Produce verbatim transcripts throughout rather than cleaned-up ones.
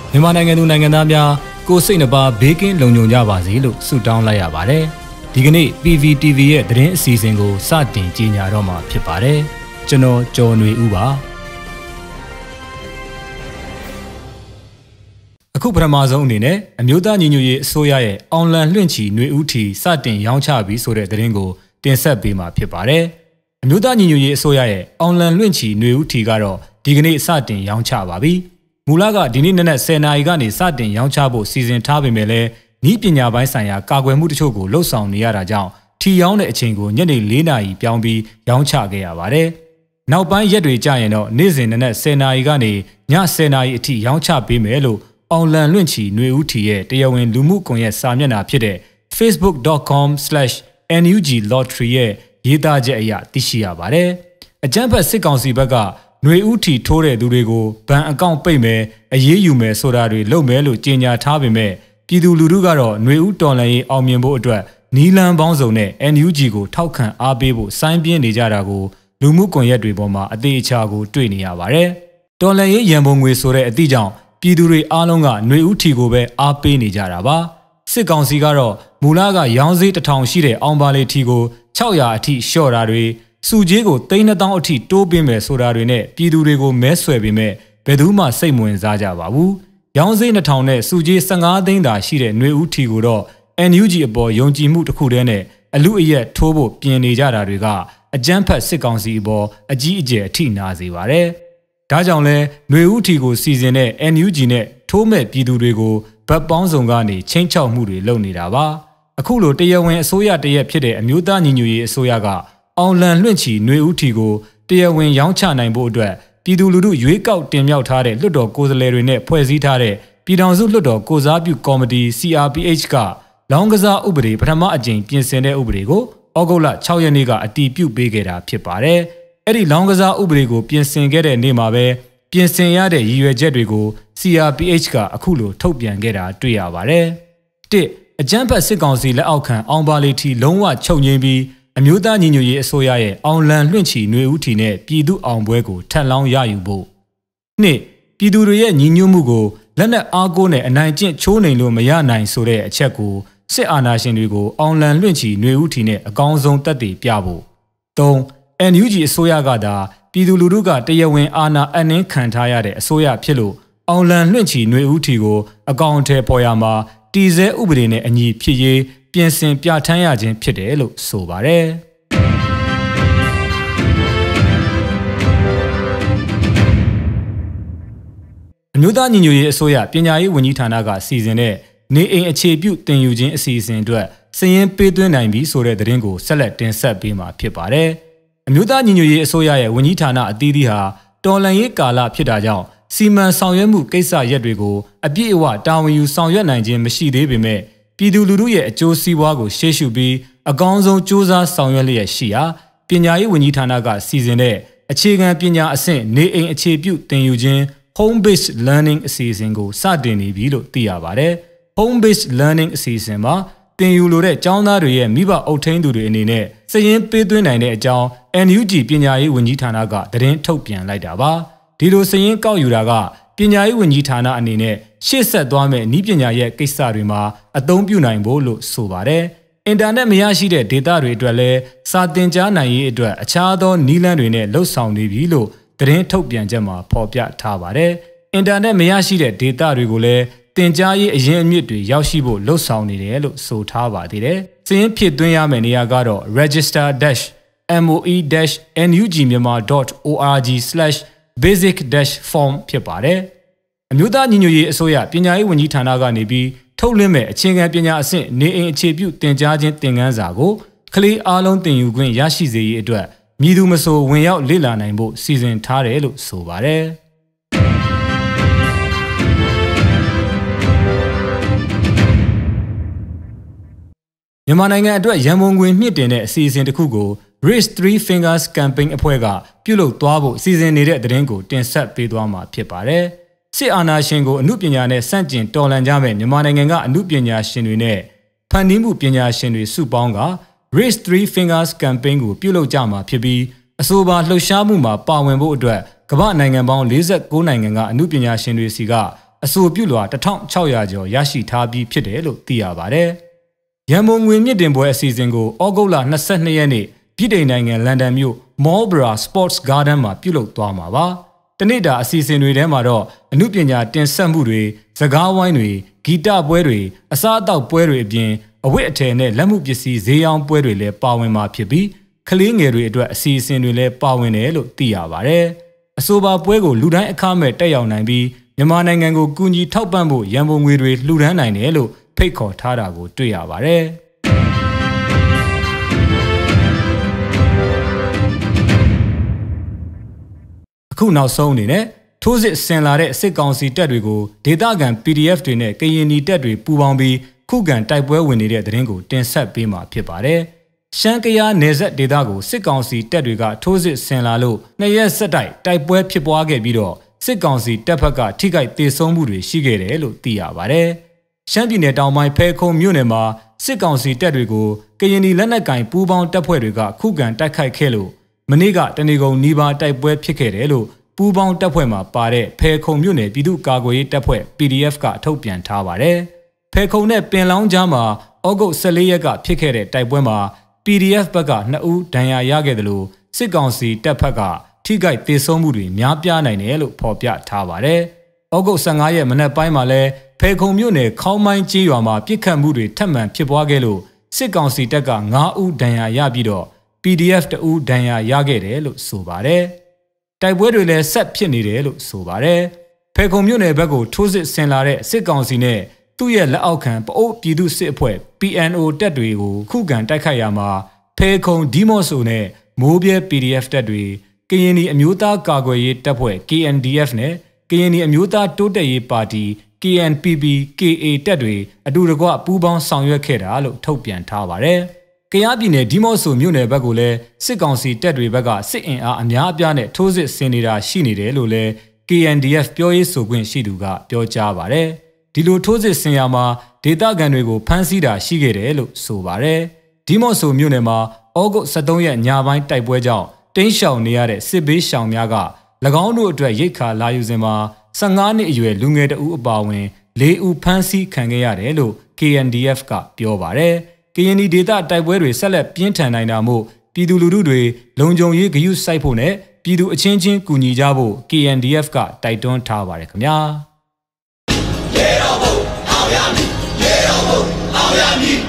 မြန်မာနိုင်ငံသူနိုင်ငံသားများကိုစိတ်နှပါဘေးကင်းလုံခြုံကြပါစေလို့ဆုတောင်းလိုက်ရပါတယ်။ဒီကနေ့ P V T V ရဲ့သတင်းအစီအစဉ်ကိုစတင်ကြေညာတော့မှာဖြစ်ပါတယ်။ကျွန်တော်ကျော်ຫນွေဦးပါ။အခုပထမဆုံးအနေနဲ့အမျိုးသားညီညွတ်ရေးအစိုးရရဲ့အောင်လံလွင့်ချီຫນွေဦးထီစတင်ရောင်းချပြီးဆိုတဲ့သတင်းကိုတင်ဆက်ပေးမှာဖြစ်ပါတယ်။အမျိုးသားညီညွတ်ရေးအစိုးရရဲ့အောင်လံလွင့်ချီຫນွေဦးထီကတော့ဒီကနေ့စတင်ရောင်းချပါပြီ။မူလကဒီနေ့နက်နက်ဆယ်နာရီကနေစတင်ရောင်းချဖို့စီစဉ်ထားပေမဲ့လည်းဤပညာပိုင်းဆိုင်ရာကာကွယ်မှုတချို့ကိုလှုပ်ဆောင်နေရတာကြောင့်ထီရောင်းတဲ့အချိန်ကိုညနေ၄နာရီပြောင်းပြီးရောင်းချခဲ့ရပါတယ်။နောက်ပိုင်းရက်တွေကြာရင်တော့နေ့စဉ်နက်နက်ဆယ်နာရီကနေညဆယ်နာရီအထိရောင်းချပေးမယ်လို့အောင်လံလွင့်ချီຫນွေဦးထီရဲ့တရားဝင်လူမှုကွန်ရက်စာမျက်နှာဖြစ်တဲ့ facebook dot com slash N U G lottery ရဲ့ရေးသားချက်အရသိရှိရပါတယ်။အကြမ်းဖက်စစ်ကောင်စီဘက်ကຫນွေဦးထီထိုးတဲ့သူတွေကိုဘဏ်အကောင့်ပိတ်မယ်အရေးယူမယ်ဆိုတာတွေလုပ်မယ်လို့ကြေညာထားပေမဲ့ပြည်သူလူထုကတော့ຫນွေဦးတော်လှန်ရေးအောင်မြင်ဖို့အတွက်နီလန်ပေါင်းစုံနဲ့ N U G ကိုထောက်ခံအားပေးဖို့စိုင်းပြင်းနေကြတာကိုလူမှုကွန်ရက်တွေပေါ်မှာအသေးအချာကိုတွေ့နေရပါတယ်။တော်လှန်ရေးရန်ပုံငွေဆိုတဲ့အသည့်ကြောင့်ပြည်သူတွေအားလုံးကຫນွေဦးထီကိုပဲအားပေးနေကြတာပါ။စစ်ကောင်စီကတော့မူလကရောင်းစည်းတစ်ထောင်ရှိတဲ့အောင်ပါလေထီကို၆ရာအထိလျှော့တာတွေစုကြီးကိုသိန်းနှစ်သောင်းအထိတိုးပေးမယ်ဆိုတာတွေနဲ့ပြည်သူတွေကိုမဲဆွယ်ပေမဲ့ဘယ်သူမှစိတ်မဝင်စားကြပါဘူး။ရောင်းစည်းနှစ်ထောင်နဲ့စုကြီး၁၅သိန်းသာရှိတဲ့ຫນွေဦးထီကိုတော့ N U G အပေါ်ယုံကြည်မှုတစ်ခုတည်းနဲ့အလူအယက်ထိုးဖို့ပြင်နေကြတာတွေကအကြမ်းဖက်စစ်ကောင်စီအပေါ်အကြီးအကျယ်အထိနာစေပါတယ်။ဒါကြောင့်လဲຫນွေဦးထီကိုစီစဉ်တဲ့ N U G နဲ့ထိုးမဲ့ပြည်သူတွေကိုဗတ်ပေါင်းစုံကနေချင်းချောက်မှုတွေလုပ်နေတာပါ။အခုလိုတရားဝင်အစိုးရတရက်ဖြစ်တဲ့အမျိုးသားညီညွတ်ရေးအစိုးရကအောင်လံလွင့်ချီຫນွေဦးထီကိုတရားဝင်ရောင်းချနိုင်ဖို့အတွက်ပြည်သူလူထုရွေးကောက်တင်မြှောက်ထားတဲ့လွှတ်တော်ကိုယ်စားလှယ်တွေနဲ့ဖွဲ့စည်းထားတဲ့ပြည်ထောင်စုလွှတ်တော်ကိုစားပြုကော်မတီ C R P H ကလောင်းကစားဥပဒေပထမအကြိမ်ပြင်ဆင်တဲ့ဥပဒေကိုဩဂုတ်လ၆ရက်နေ့ကအတည်ပြုပေးခဲ့တာဖြစ်ပါတယ်။အဲ့ဒီလောင်းကစားဥပဒေကိုပြင်ဆင်ခဲ့တဲ့နေ့မှာပဲပြင်ဆင်ရတဲ့ရည်ရွယ်ချက်တွေကို C R P H ကအခုလိုထုတ်ပြန်ခဲ့တာတွေ့ရပါတယ်။တစ်အကြမ်းဖက်စစ်ကောင်စီလက်အောက်ခံအောင်ပါလေထီလုံးဝချုပ်ငြိမ်းပြီးအမျိုးသားညီညွတ်ရေးအစိုးရရဲ့အောင်လံလွင့်ချီຫນွေဦးထီနဲ့ပြည်သူအောင်ပွဲကိုထပ်လောင်းရယူဖို့နှစ်ပြည်သူတွေရဲ့ညီညွတ်မှုကိုလက်နက်အားကိုးနဲ့အနိုင်ကျင့်ချိုးနှိမ်လို့မရနိုင်ဆိုတဲ့အချက်ကိုစစ်အာဏာရှင်တွေကိုအောင်လံလွင့်ချီຫນွေဦးထီနဲ့အကောင်းဆုံးတက်တည်ပြဖို့သုံး N U G အစိုးရကသာပြည်သူလူထုကတရားဝင်အာဏာအနှင်းခံထားရတဲ့အစိုးရဖြစ်လို့အောင်လံလွင့်ချီຫນွေဦးထီကိုအကောင့်ထဲပေါ်ရမှာတည်ဆဲဥပဒေနဲ့အညီဖြစ်ရေးပြင်ဆင်ပြဋ္ဌာန်းရခြင်းဖြစ်တယ်လို့ဆိုပါတယ်။အမျိုးသားညီညွတ်ရေးအစိုးရပညာရေးဝန်ကြီးဌာနကစီစဉ်တဲ့နေအိမ်အခြေပြုတင်ယူခြင်းအစီအစဉ်အတွက်စာရင်းပေးသွင်းနိုင်ပြီဆိုတဲ့သတင်းကိုဆက်လက်တင်ဆက်ပေးမှာဖြစ်ပါတယ်။အမျိုးသားညီညွတ်ရေးအစိုးရရဲ့ဝန်ကြီးဌာနအသီးသီးဟာတော်လှန်ရေးကာလဖြစ်တာကြောင့်စီမံဆောင်ရွက်မှုကိစ္စရပ်တွေကိုအပြည့်အဝတာဝန်ယူဆောင်ရွက်နိုင်ခြင်းမရှိသေးပေမဲ့ပြည်သူလူထုရဲ့အကျိုးစီးပွားကိုရှေ့ရှုပြီးအကောင်းဆုံးစ조사ဆောင်ရွက်လျက်ရှိရာပညာရေးဝန်ကြီးဌာနကစီစဉ်တဲ့အခြေခံပညာအဆင့်နေအိမ်အခြေပြုသင်ယူခြင်း home based learning အစီအစဉ်ကိုစတင်နေပြီလို့သိရပါတယ်။ home based learning အစီအစဉ်မှာသင်ယူလိုတဲ့ကျောင်းသားတွေရဲ့မိဘအုပ်ထိန်းသူတွေအနေနဲ့စာရင်းပေးသွင်းနိုင်တဲ့အကြောင်း N U G ပညာရေးဝန်ကြီးဌာနကသတင်းထုတ်ပြန်လိုက်တာပါ။ဒီလိုစာရင်းကောက်ယူတာကပညာရေးဝန်ကြီးဌာနအနေနဲ့ရှေ့ဆက်သွားမဲ့ဤပညာရဲ့ကိစ္စတွေမှာအသုံးပြုနိုင်ဖို့လို့ဆိုပါတယ်။အင်တာနက်မရရှိတဲ့ data တွေအတွက်လည်းစာသင်ကြားနိုင်ရေးအတွက်အခြားသောနည်းလမ်းတွေနဲ့လှုပ်ဆောင်နေပြီလို့သတင်းထုတ်ပြန်ချက်မှာဖော်ပြထားပါတယ်။အင်တာနက်မရရှိတဲ့ data တွေကိုလည်းသင်ကြားရေးအရင်းအမြစ်တွေရောက်ရှိဖို့လှုပ်ဆောင်နေတယ်လို့ဆိုထားပါသေးတယ်။စာရင်းဖြစ်သွင်းရမယ့်နေရာကတော့ register dash moe dash nugmyanmar dot org slash basic dash form ဖြစ်ပါတယ်။အမျိုးသားညီညွတ်ရေးအစိုးရပညာရေးဝန်ကြီးဌာနကနေပြီးထုတ်လွှင့်မဲ့အခြေခံပညာအဆင့်နေအိမ်အခြေပြုသင်ကြားခြင်းသင်ခန်းစာကိုကလေးအားလုံးသင်ယူခွင့်ရရှိစေရေးအတွက်မည်သူမဆိုဝင်ရောက်လေ့လာနိုင်ဖို့စီစဉ်ထားတယ်လို့ဆိုပါတယ်။မြန်မာနိုင်ငံအတွက်ရန်ပုံငွေမြင့်တင်တဲ့အစီအစဉ်တစ်ခုကို Raise Three Fingers Campaign အဖွဲ့ကပြုလုပ်သွားဖို့စီစဉ်နေတဲ့သတင်းကိုတင်ဆက်ပေးသွားမှာဖြစ်ပါတယ်။စစ်အာဏာရှင်ကိုအမှုပညာနဲ့စန့်ကျင်တော်လှန်ကြမဲ့မြန်မာနိုင်ငံကအမှုပညာရှင်တွေနဲ့ဖန်တီးမှုပညာရှင်တွေစုပေါင်းက Raise Three Fingers Campaign ကိုပြုလုပ်ကြမှာဖြစ်ပြီးအဆိုပါလှုပ်ရှားမှုမှာပါဝင်ဖို့အတွက်ကမ္ဘာနိုင်ငံပေါင်း၄၉နိုင်ငံကအမှုပညာရှင်တွေစီကအဆိုပြုလွှာတစ်ထောင်ခြောက်ရာကျော်ရရှိထားပြီးဖြစ်တယ်လို့သိရပါတယ်။ရန်ကုန်ငွေမြင့်တင်ပွဲအစီအစဉ်ကိုဩဂုတ်လ၂၂ရက်နေ့ပြည်ထိုင်နိုင်ငံလန်ဒန်မြို့ Marlborough Sports Garden မှာပြုလုပ်သွားမှာပါ။တနေ့တာအစီအစဉ်တွေထဲမှာတော့အမှုပညာတင်ဆက်မှုတွေစကားဝိုင်းတွေဂီတပွဲတွေအစားအသောက်ပွဲတွေအပြင်အဝတ်အထည်နဲ့လက်မှုပစ္စည်းဈေးရောင်းပွဲတွေလည်းပါဝင်မှာဖြစ်ပြီးကလေးငယ်တွေအတွက်အစီအစဉ်တွေလည်းပါဝင်တယ်လို့သိရပါတယ်။အဆိုပါပွဲကိုလူတိုင်းအခမဲ့တက်ရောက်နိုင်ပြီးမြန်မာနိုင်ငံကိုကူညီထောက်ပံ့ဖို့ရန်ပုံငွေတွေလှူဒန်းနိုင်တယ်လို့ဖိတ်ခေါ်ထားတာကိုတွေ့ရပါတယ်။အခုနောက်ဆုံးအနေနဲ့ထိုးစစ်ဆင်လာတဲ့စစ်ကောင်စီတပ်တွေကိုဒေသခံ P D F တွေနဲ့ကရင်နီတပ်တွေပူးပေါင်းပြီးခုခံတိုက်ပွဲဝင်နေတဲ့သတင်းကိုတင်ဆက်ပေးမှာဖြစ်ပါတယ်။ရှမ်းကရားနယ်စပ်ဒေသကိုစစ်ကောင်စီတပ်တွေကထိုးစစ်ဆင်လာလို့နှစ်ရက်ဆက်တိုက်တိုက်ပွဲဖြစ်ပွားခဲ့ပြီးတော့စစ်ကောင်စီတပ်ဖက်ကထိခိုက်ဒေဆုံးမှုတွေရှိခဲ့တယ်လို့သိရပါတယ်။ရှမ်းပြည်နယ်တောင်ပိုင်းဖဲခုံမြို့နယ်မှာစစ်ကောင်စီတပ်တွေကိုကရင်နီလက်နက်ကင်ပူးပေါင်းတပ်ဖွဲ့တွေကခုခံတိုက်ခိုက်ခဲ့လို့မနေ့ကတနေကုန်နီးပါးတိုက်ပွဲဖြစ်ခဲ့တယ်လို့ပူးပေါင်းတပ်ဖွဲ့မှာပါတဲ့ဖဲခုံမြို့နယ်ပြည်သူ့ကာကွယ်ရေးတပ်ဖွဲ့ P D F ကထုတ်ပြန်ထားပါတယ်။ဖဲခုံနဲ့ပင်လောင်းကြားမှာဩဂုတ်၁၄ရက်ကဖြစ်ခဲ့တဲ့တိုက်ပွဲမှာ P D F ဘက်ကနှစ်ဦးဒဏ်ရာရခဲ့တယ်လို့စစ်ကောင်စီတပ်ဖက်ကထိခိုက်ဒေဆုံးမှုတွေများပြားနိုင်တယ်လို့ဖော်ပြထားပါတယ်။ဩဂုတ်၁၅ရက်မနက်ပိုင်းမှာလဲဖဲခုံမြို့နယ်ခေါင်းမိုင်းကျေးရွာမှာပြစ်ခတ်မှုတွေထပ်မံဖြစ်ပွားခဲ့လို့စစ်ကောင်စီတပ်က၅ဦးဒဏ်ရာရပြီးတော့ P D F တဦးဒဏ်ရာရခဲ့တယ်လို့ဆိုပါတယ်။တိုက်ပွဲတွေလည်းဆက်ဖြစ်နေတယ်လို့ဆိုပါတယ်။ဖဲခုံမြို့နယ်ဘက်ကိုထိုးစစ်ဆင်လာတဲ့စစ်ကောင်စီနဲ့သူ့ရဲ့လက်အောက်ခံပအိုးပြည်သူစစ်အဖွဲ့ P N O တပ်တွေကိုခုခံတိုက်ခိုက်ရမှာဖဲခုံဒီမော့ဆိုနဲ့မိုးပြဲ P D F တပ်တွေကရင်နီအမျိုးသားကာကွယ်ရေးတပ်ဖွဲ့ K N D F နဲ့ကရင်နီအမျိုးသားတိုးတက်ရေးပါတီ K N P P K A တပ်တွေအတူတကွပူးပေါင်းဆောင်ရွက်ခဲ့တာလို့ထုတ်ပြန်ထားပါတယ်။ကယားပြည်နယ်ဒီမော့ဆိုမြို့နယ်ဘက်ကိုလည်းစစ်ကောင်စီတပ်တွေဘက်ကစစ်အင်အားအများအပြားနဲ့ထိုးစစ်ဆင်နေတာရှိနေတယ်လို့လည်း K N D F ပြောရေးဆိုခွင့်ရှိသူကပြောကြားပါတယ်။ဒီလိုထိုးစစ်ဆင်ရမှာဒေသခံတွေကိုဖမ်းဆီးတာရှိခဲ့တယ်လို့ဆိုပါတယ်။ဒီမော့ဆိုမြို့နယ်မှာဩဂုတ်၁၃ရက်ညပိုင်းတိုက်ပွဲကြောင့်တင်းရှောင်နေရတဲ့စစ်ဘေးရှောင်များက၎င်းတို့အတွက်ရိတ်ခါလာယူစဉ်မှာ၁၅နှစ်အရွယ်လူငယ်တဦးအပါအဝင်၄ဦးဖမ်းဆီးခံခဲ့ရတယ်လို့ K N D F ကပြောပါတယ်။ကရင်နီဒေသတိုက်ပွဲတွေဆက်လက်ပြင်းထန်နိုင်တာမို့ပြည်သူလူထုတွေလုံခြုံရေးဂရုစိုက်ဖို့နဲ့ပြည်သူအချင်းချင်းကူညီကြဖို့ K N D F ကတိုက်တွန်းထားပါတယ်ခင်ဗျာ။ရေတော်ဘုံအောင်ရမည်ရေတော်ဘုံအောင်ရမည်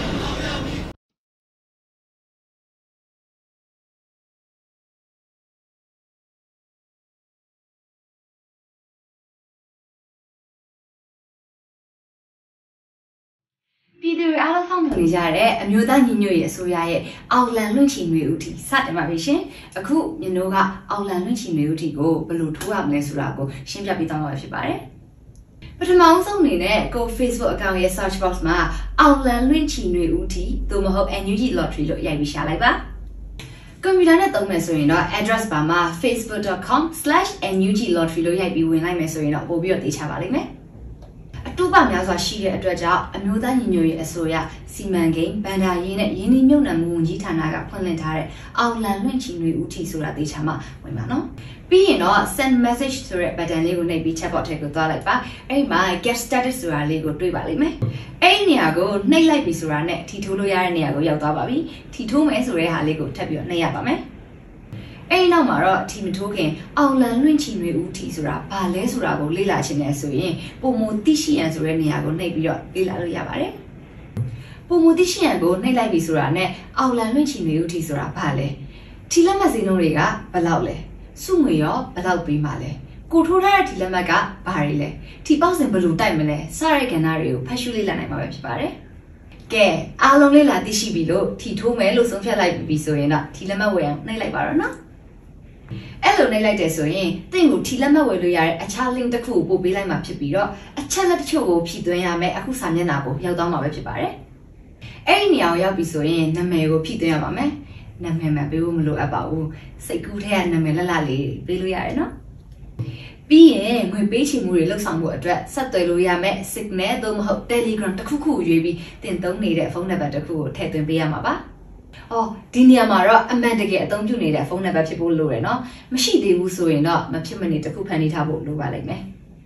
ပြည်သူတွေအားလုံးစောင့်မျှော်နေကြတဲ့အမျိုးသားညီညွတ်ရေးအစိုးရရဲ့အောက်လန်လွင့်ချီနွေဦးတီစတင်ပါပြီရှင်အခုမြင်တို့ကအောက်လန်လွင့်ချီနွေဦးတီကိုဘယ်လိုထိုးရမလဲဆိုတာကိုရှင်းပြပေးသွားမှာဖြစ်ပါတယ်ပထမဆုံးအနေနဲ့ကို Facebook account ရဲ့ search box မှာအောက်လန်လွင့်ချီနွေဦးတီသို့မဟုတ် N U G Lottery လို့ရိုက်ပြီးရှာလိုက်ပါကွန်ပျူတာနဲ့သုံးမယ်ဆိုရင်တော့ address bar မှာ facebook dot com slash N U G Lottery လို့ရိုက်ပြီးဝင်လိုက်မယ်ဆိုရင်တော့ပို့ပြီးတော့သိချပါလိမ့်မယ်အတူပါများစွာရှိတဲ့အတွက်ကြောင့်အမျိုးသားညီညွတ်ရေးအစိုးရစီမံကိန်းဗန်ဒါရေးနဲ့ရင်းနှီးမြှုပ်နှံမှုဝန်ကြီးဌာနကဖွင့်လှစ်ထားတဲ့အောင်လန်လွင့်ချီနွေဦးထီဆိုတာသိချာမှဝင်ပါနော်ပြီးရင်တော့ send message ဆိုတဲ့ button လေးကိုနှိပ်ပြီး chat box ထဲကိုသွားလိုက်ပါအဲ့ဒီမှာ get started ဆိုတာလေးကိုတွေ့ပါလိမ့်မယ်အဲ့ဒီနေရာကိုနှိပ်လိုက်ပြီဆိုတာနဲ့ထီထိုးလို့ရတဲ့နေရာကိုရောက်သွားပါပြီထီထိုးမယ်ဆိုတဲ့ဟာလေးကိုထပ်ပြီးတော့နှိပ်ရပါမယ်အဲ့နောက်မှာတော့ထီမထိုးခင်အောင်လန်လွင့်ချီနွေဦးထီဆိုတာဘာလဲဆိုတာကိုလေ့လာချင်တယ်ဆိုရင်ပုံမသိရှိရန်ဆိုတဲ့နေရာကိုနှိပ်ပြီးတော့လေ့လာလို့ရပါတယ်ပုံမသိရှိရန်ကိုနှိပ်လိုက်ပြီဆိုတာနဲ့အောင်လန်လွင့်ချီနွေဦးထီဆိုတာဘာလဲထီလက်မှတ်စည်းလုံးတွေကဘယ်လောက်လဲစုငွေရောဘယ်လောက်ပေးမှလဲကိုထိုးထားတဲ့ထီလက်မှတ်ကဘာတွေလဲထီပေါက်စင်ဘယ်လိုတိုက်မလဲစတဲ့ကဏ္ဍတွေကိုဖတ်ရှုလေ့လာနိုင်မှာပဲဖြစ်ပါတယ်ကဲအားလုံးလေးလာသိရှိပြီလို့ထီထိုးမယ်လို့ဆုံးဖြတ်လိုက်ပြီဆိုရင်တော့ထီလက်မှတ်ဝယ်အောင်နှိပ်လိုက်ပါတော့နော်အဲ့လိုနှိပ်လိုက်တယ်ဆိုရင်တင့်ကိုထီလက်မှတ်ဝယ်လို့ရတဲ့အခြား link တစ်ခုကိုပို့ပေးလိုက်မှာဖြစ်ပြီးတော့အချက်လက်တချို့ကိုဖြည့်သွင်းရမယ်အခုစာမျက်နှာကိုရောက်သွားမှာပဲဖြစ်ပါတယ်အဲ့ဒီနေရာကိုရောက်ပြီဆိုရင်နာမည်ကိုဖြည့်သွင်းရပါမယ်နာမည်မှပေးဖို့မလိုအပ်ပါဘူးစိတ်ကူးထဲကနာမည်လက်လက်လေးပေးလို့ရတယ်နော်ပြီးရင်ငွေပေးချေမှုတွေလှုပ်ဆောင်မှုအတွက်ဆက်သွယ်လို့ရမယ် signal သို့မဟုတ် telegram တစ်ခုခုရွေးပြီးတင်သုံးနေတဲ့ဖုန်းနံပါတ်တစ်ခုကိုထည့်သွင်းပေးရမှာပါအော်ဒီနေရာမှာတော့အမှန်တကယ်အသုံးပြုနေတဲ့ဖုန်းနံပါတ်ဖြစ်ဖို့လိုတယ်နော်မရှိသေးဘူးဆိုရင်တော့မဖြစ်မနေတစ်ခုဖန်တီးထားဖို့လိုပါလိမ့်မယ်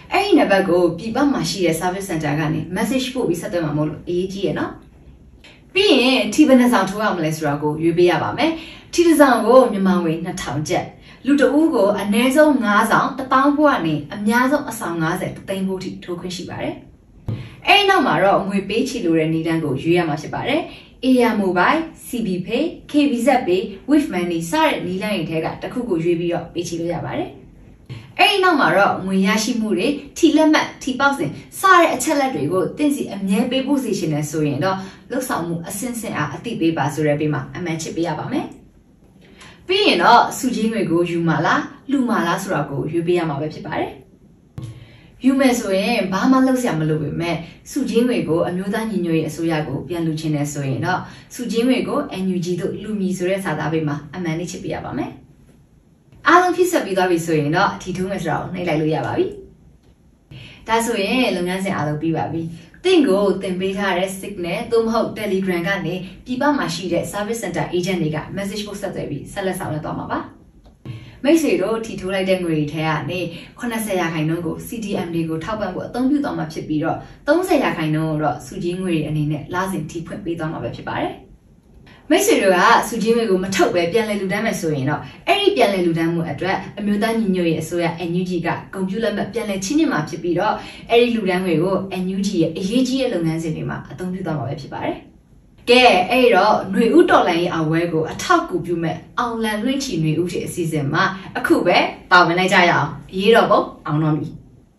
အဲ့ဒီနံပါတ်ကိုပြပမှာရှိတဲ့ service center ကနေ message ပို့ပြီးဆက်သွယ်မှာမဟုတ်လို့အရေးကြီးရနော်ပြီးရင်ထီဘယ်နှဆောင်ထိုးရမလဲဆိုတာကိုရွေးပေးရပါမယ်ထီတစ်ဆောင်ကိုမြန်မာငွေနှစ်ထောင်ကျပ်လူတအူးကိုအနည်းဆုံးငါးဆောင်တစ်သောင်းဘိုးကနေအများဆုံးအဆောင်ငါးဆယ်သိန်းဘိုးထိထိုးခွင့်ရှိပါတယ်အဲ့ဒီနောက်မှာတော့ငွေပေးချေလိုတဲ့နည်းလမ်းကိုရွေးရမှာဖြစ်ပါတယ်Air Mobile, C B Pay, K B Z Pay, Wave Money စတဲ့နည်းလမ်းတွေထဲကတစ်ခုကိုရွေးပြီးတော့ပေးချေလို့ရပါတယ်အဲ့ဒီနောက်မှာတော့ငွေရရှိမှုတွေထီလက်မှတ်ထီပေါက်စဉ်စတဲ့အချက်လက်တွေကိုတင်စီအမြဲပေးဖို့စီရှင်နေဆိုရင်တော့လှုပ်ဆောင်မှုအဆင့်ဆင့်အားအသိပေးပါဆိုတဲ့ပေးမှာအမှန်ချစ်ပေးရပါမယ်ပြီးရင်တော့စုချင်းတွေကိုယူမှာလားလူမှာလားဆိုတာကိုရွေးပေးရမှာပဲဖြစ်ပါတယ်ယူမယ်ဆိုရင်ဘာမှလုပ်စရာမလိုပေမဲ့စုချင်းတွေကိုအမျိုးသားညီညွတ်ရေးအစိုးရကိုပြန်လူချင်းနေဆိုရင်တော့စုချင်းတွေကို N U G တို့လူမီဆိုတဲ့စာသားပေးမှာအမှန်လေးချစ်ပေးရပါမယ်အားလုံးဖြစ်ဆက်ပြီးသွားပြီဆိုရင်တော့အထီထိုးမယ်ဆိုတာကိုနှိပ်လိုက်လို့ရပါပြီဒါဆိုရင်လုပ်ငန်းစဉ်အားလုံးပြီးပါပြီတင့်ကိုတင်ပေးထားတဲ့ signal သို့မဟုတ် Telegram ကနေပြည်ပမှာရှိတဲ့ service center agent တွေက message ပို့ဆက်သွယ်ပြီးဆက်လက်ဆောင်ရွက်သွားမှာပါမိတ်ဆွေတို့ထီထိုးလိုက်တဲ့ငွေတွေထဲကနေeighty percentရာခိုင်နှုန်းကို C D M တွေကိုထောက်ပံ့ဖို့အသုံးပြုသွားမှာဖြစ်ပြီးတော့thirtyရာခိုင်နှုန်းကိုတော့စုချင်းငွေတွေအနေနဲ့လစဉ်ထီဖွင့်ပေးသွားမှာပဲဖြစ်ပါတယ်မိတ်ဆွေတို့ကစုချင်းငွေကိုမထုတ်ပဲပြန်လည်လူတန်းမယ်ဆိုရင်တော့အဲ့ဒီပြန်လည်လူတန်းမှုအတွက်အမျိုးသားညီညွတ်ရေးအစိုးရ N U G ကကွန်ပျူတာလက်ပြန်လည်ချင်းချင်းမှာဖြစ်ပြီးတော့အဲ့ဒီလူတန်းငွေကို N U G ရဲ့အရေးကြီးတဲ့လုပ်ငန်းစဉ်တွေမှာအသုံးပြုသွားမှာပဲဖြစ်ပါတယ်ကဲအဲ့တော့ຫນွေဥတော်လိုင်းအဝဲကိုအထောက်ကူပြုမဲ့အောင်လန်လွင့်ချီຫນွေဥထိအစီအစဉ်မှာအခုပဲပါဝင်လိုက်ကြရအောင်အရေးတော်ပုံအောင်တော်မီ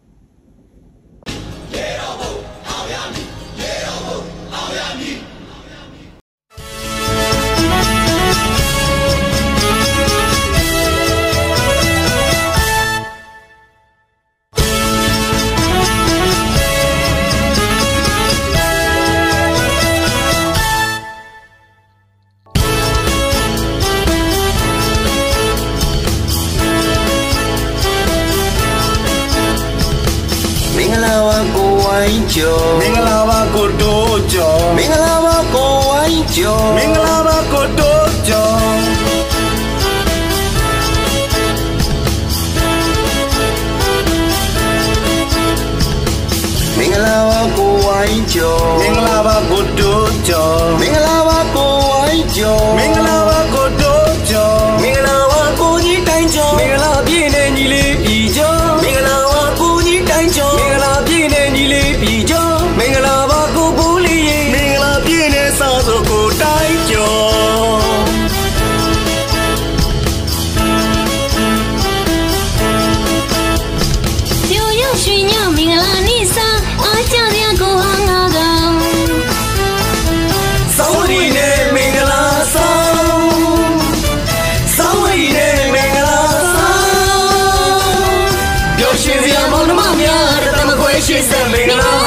ရေတော်ပုံအောင်ရမီရေတော်ပုံအောင်ရမီမင်္ဂလာပါကိုတိုးကျော်မင်္ဂလာပါကိုဝိုင်းကျော်မင်္ဂလာပါကိုတိုးကျော်မင်္ဂလာပါကိုဝိုင်းကျော်မင်္ဂလာပါကိုတိုးကျော်မင်္ဂလာပါကိုဝိုင်းကျော်မင်္ဂလာပါကိုတိုးကျော်မင်္ဂလာပါကိုကြီးတိုင်းကျော်မင်္ဂလာပြည့်နေညီလေးပြည်ကျော်မင်္ဂလာပါကိုကြီးတိုင်းကျော်မင်္ဂလာပြည့်နေညီလေးပြည်ကျော်မင်္ဂလာပါကိုပူလီရေမင်္ဂလာပြည့်နေစားစို့ကိုတိုင်းကျော်ပြောရရွှေညမင်္ဂလာနေ့စားအားကြစရာကိုဟာငါကောင်စောင်းရီနဲ့မင်္ဂလာဆောင်စောင်းရီနဲ့မင်္ဂလာဆောင်ပြောရှင်စရာမောင်နှမများတမခွဲရှိစမင်္ဂလာ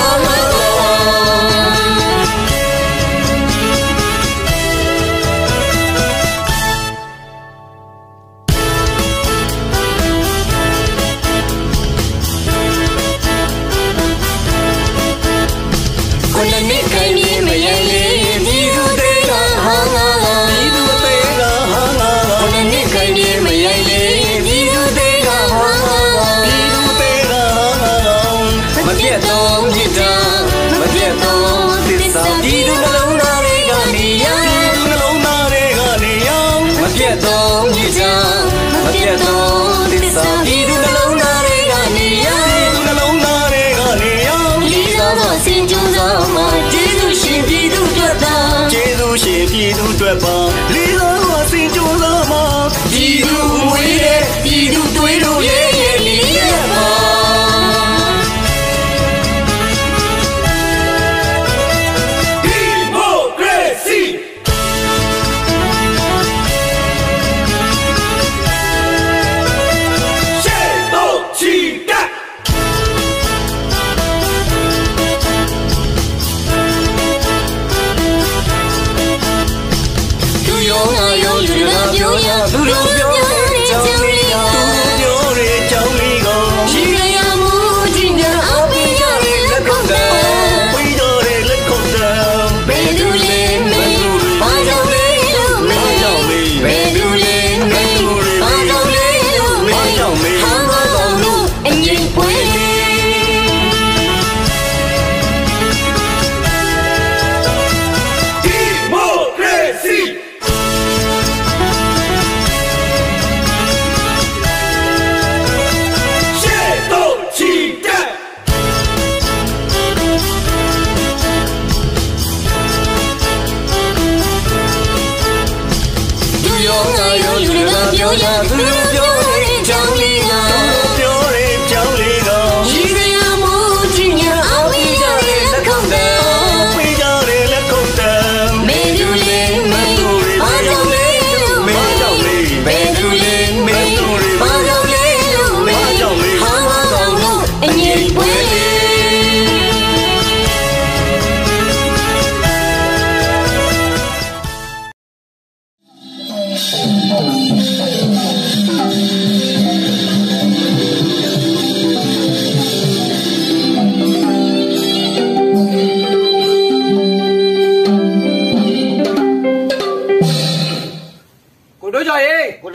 ပြည်သူတွေပါလေးလုံးအစင်ကြိုးစားမှာပြည်သူဝေးတဲ့ပြည်သူတွေးလို့ရဲ့ရဲ့လေးရပါဒီမိုကရေစီရှေ့တော့ချီတက်ပြောရသူတို့ပြောတဲ့ကြောင်းလေးကသူတို့ပြောတဲ့ကြောင်းလေးကိုရှိရရမှုကြီးညာအပီရတဲ့လက်ခုပ်တန်းပြီးတော့တဲ့လက်ခုပ်တန်းဘယ်သူလဲမင်းဘာကြောင့်လဲလို့မင်းကြောင့်မင်းဘယ်သူလဲမင်းဘာကြောင့်လဲလို့မင်းကြောင့်မင်းဟာမကောင်လို့အငြိမ်ပွဲ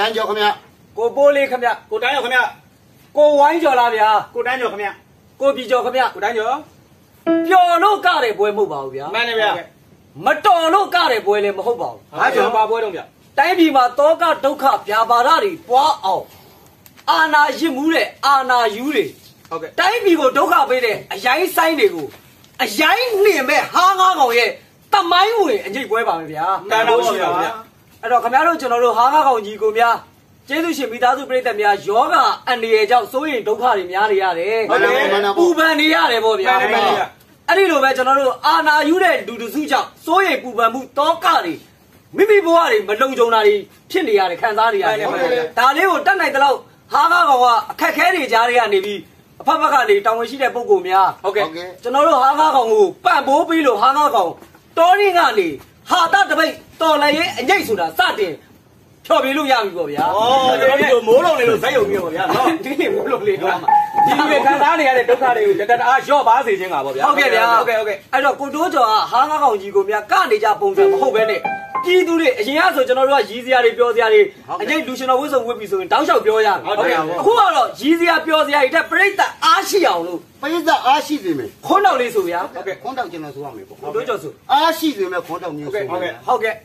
တိုင်းကျော်ခင်ဗျကိုပိုးလေးခင်ဗျကိုတိုင်းကျော်ခင်ဗျကိုဝိုင်းကျော်လားဗျာကိုတိုင်းကျော်ခင်ဗျကိုပြည်ကျော်ခင်ဗျကိုတိုင်းကျော်ပျော်လို့ကတဲ့ပွဲမဟုတ်ပါဘူးဗျာမှန်တယ်ဗျာမတော်လို့ကတဲ့ပွဲလည်းမဟုတ်ပါဘူးဟာကျော်ပါပွဲတော့ဗျာတိုင်းပြည်မှာတောကဒုက္ခဗျာပါဒတွေပွားအောင်အာနာရစ်မှုတဲ့အာနာယူတွေဟုတ်ကဲ့တိုင်းပြည်ကိုဒုက္ခပေးတဲ့အရိုင်းဆိုင်တွေကိုအရိုင်းနှင်မဲ့ဟားငါးကောင်ရဲ့တမိုင်းဝင်အငိတ်ပွဲပါမယ်ဗျာတန်တော်ရှိပါဗျာအဲ့တော့ခင်ဗျားတို့ကျွန်တော်တို့ဟားငါးကောင်ကြီးကိုများကျေးဇူးရှင်မိသားစုပြည်သက်များယောဂအန္တရာယ်ကြောင့်စိုးရိမ်ဒုက္ခတွေများနေရတယ်ပူပန်နေရတယ်ပေါ့ဗျာအဲ့ဒီလိုပဲကျွန်တော်တို့အာနာယူတဲ့လူတစုကြောင့်စိုးရိမ်ပူပန်မှုတောကတွေမိမိဘဝတွေမလုံခြုံတာတွေဖြစ်နေရတယ်ခံစားနေရတယ်ဒါလေးကိုတတ်နိုင်တဲ့လောက်ဟားကားကောင်ကအခက်ခဲတွေကြားတွေကနေပြီးအဖက်ဖက်ကနေတောင်းဝင်ရှိတဲ့ပုံကိုများဟုတ်ကဲ့ကျွန်တော်တို့ဟားကားကောင်ကိုပံ့ပိုးပြီးလို့ဟားကားကောင်တောရင်းကနေဟာတာတပိတ်တော်လည်းရင်အငိတ်ဆိုတာစတင်ဖြော်ပြလို့ရပြီပေါ့ဗျာဩကျွန်တော်တို့မိုးလုံးလေးလို့ဇက်ယုံပြပေါ့ဗျာနော်ဒီနေ့မိုးလုံးလေးတော့မှာဒီလိုခံစားနေရတဲ့ဒုက္ခတွေကိုတတအားလျှော့ပါစေခြင်းကပေါ့ဗျာဟုတ်ကဲ့ဗျာဟုတ်ကဲ့ဟုတ်ကဲ့အဲ့တော့ကိုတိုးကျော်ကဟားကားကောင်ကြီးကိုများကနေကြပုံစံမဟုတ်ပဲနဲ့ပြည်သူတွေအရင်ကဆိုကျွန်တော်တို့ကရီးစရာတွေပြောစရာတွေအကျိတ်လူရှင်တော်ဝိဆုံဝစ်ပြီဆိုရင်တောင်းလျှောက်ပြောရမယ်ဟုတ်ကဲ့အခုကတော့ရီးစရာပြောစရာတွေတက်ပြိတ္တအားရှိအောင်လို့ပြိတ္တအားရှိစေမယ်ခွန်းတော်လေးဆိုဗျာဟုတ်ကဲ့ခွန်းတော်ကျွန်တော်ဆိုရမယ်ပေါ့ကိုတိုးကျော်ဆိုအားရှိစေမယ်ခွန်းတော်မျိုးဆိုဟုတ်ကဲ့ဟုတ်ကဲ့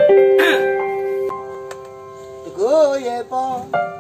တကောရဲ့ပေါ့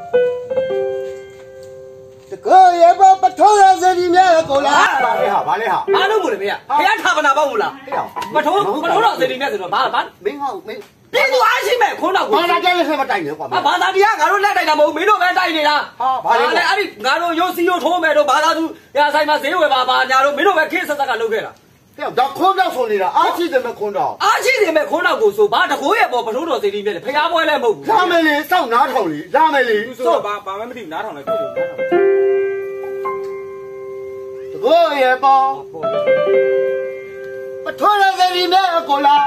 တကောရဲ့ပေါ့ပထောရစေဒီမြတ်ကိုလားဘာလဲဟာဘာလဲဟာအားလုံးမို့လေမရဘုရားထာပနာပေါ့မို့လားပထောပထောတော်စေဒီမြတ်ဆိုတော့ဘာဘာမင်းဟောမင်းပြည်သူအားရှိမဲ့ခွန်းတော်ကိုဘာသာကြားလဲဆက်မတိုင်နဲ့ကွာဘာသာတရားငါတို့လက်တိုင်တာမဟုတ်မင်းတို့ပဲတိုင်နေတာဟာဘာလဲအဲ့ဒီငါတို့ရုပ်စီရုပ်ထိုးမဲ့တို့ဘာသာသူရာဆိုင်မှာဈေးဝယ်ပါပါညာတို့မင်းတို့ပဲခေတ်ဆက်ဆက်ကလုပ်ခဲ့တာဒါခွန်းတော်ဆိုနေတာအားရှိတယ်မဲ့ခွန်းတော်အားရှိတယ်မဲ့ခွန်းတော်ကိုဆိုဘာတကိုးရဲ့ပေါ်ပထိုးတော်စေတီမြဲလေဖျားပွဲလည်းမဟုတ်ဘူးလာမယ်လေစောင့်နားထောင်လေလာမယ်လေဆိုဘာဘာမှမသိဘူးနားထောင်လိုက်ပြုတ်လို့နားထောင်တကိုးရဲ့ပေါ်ပထိုးရစေဒီမြဲကိုလား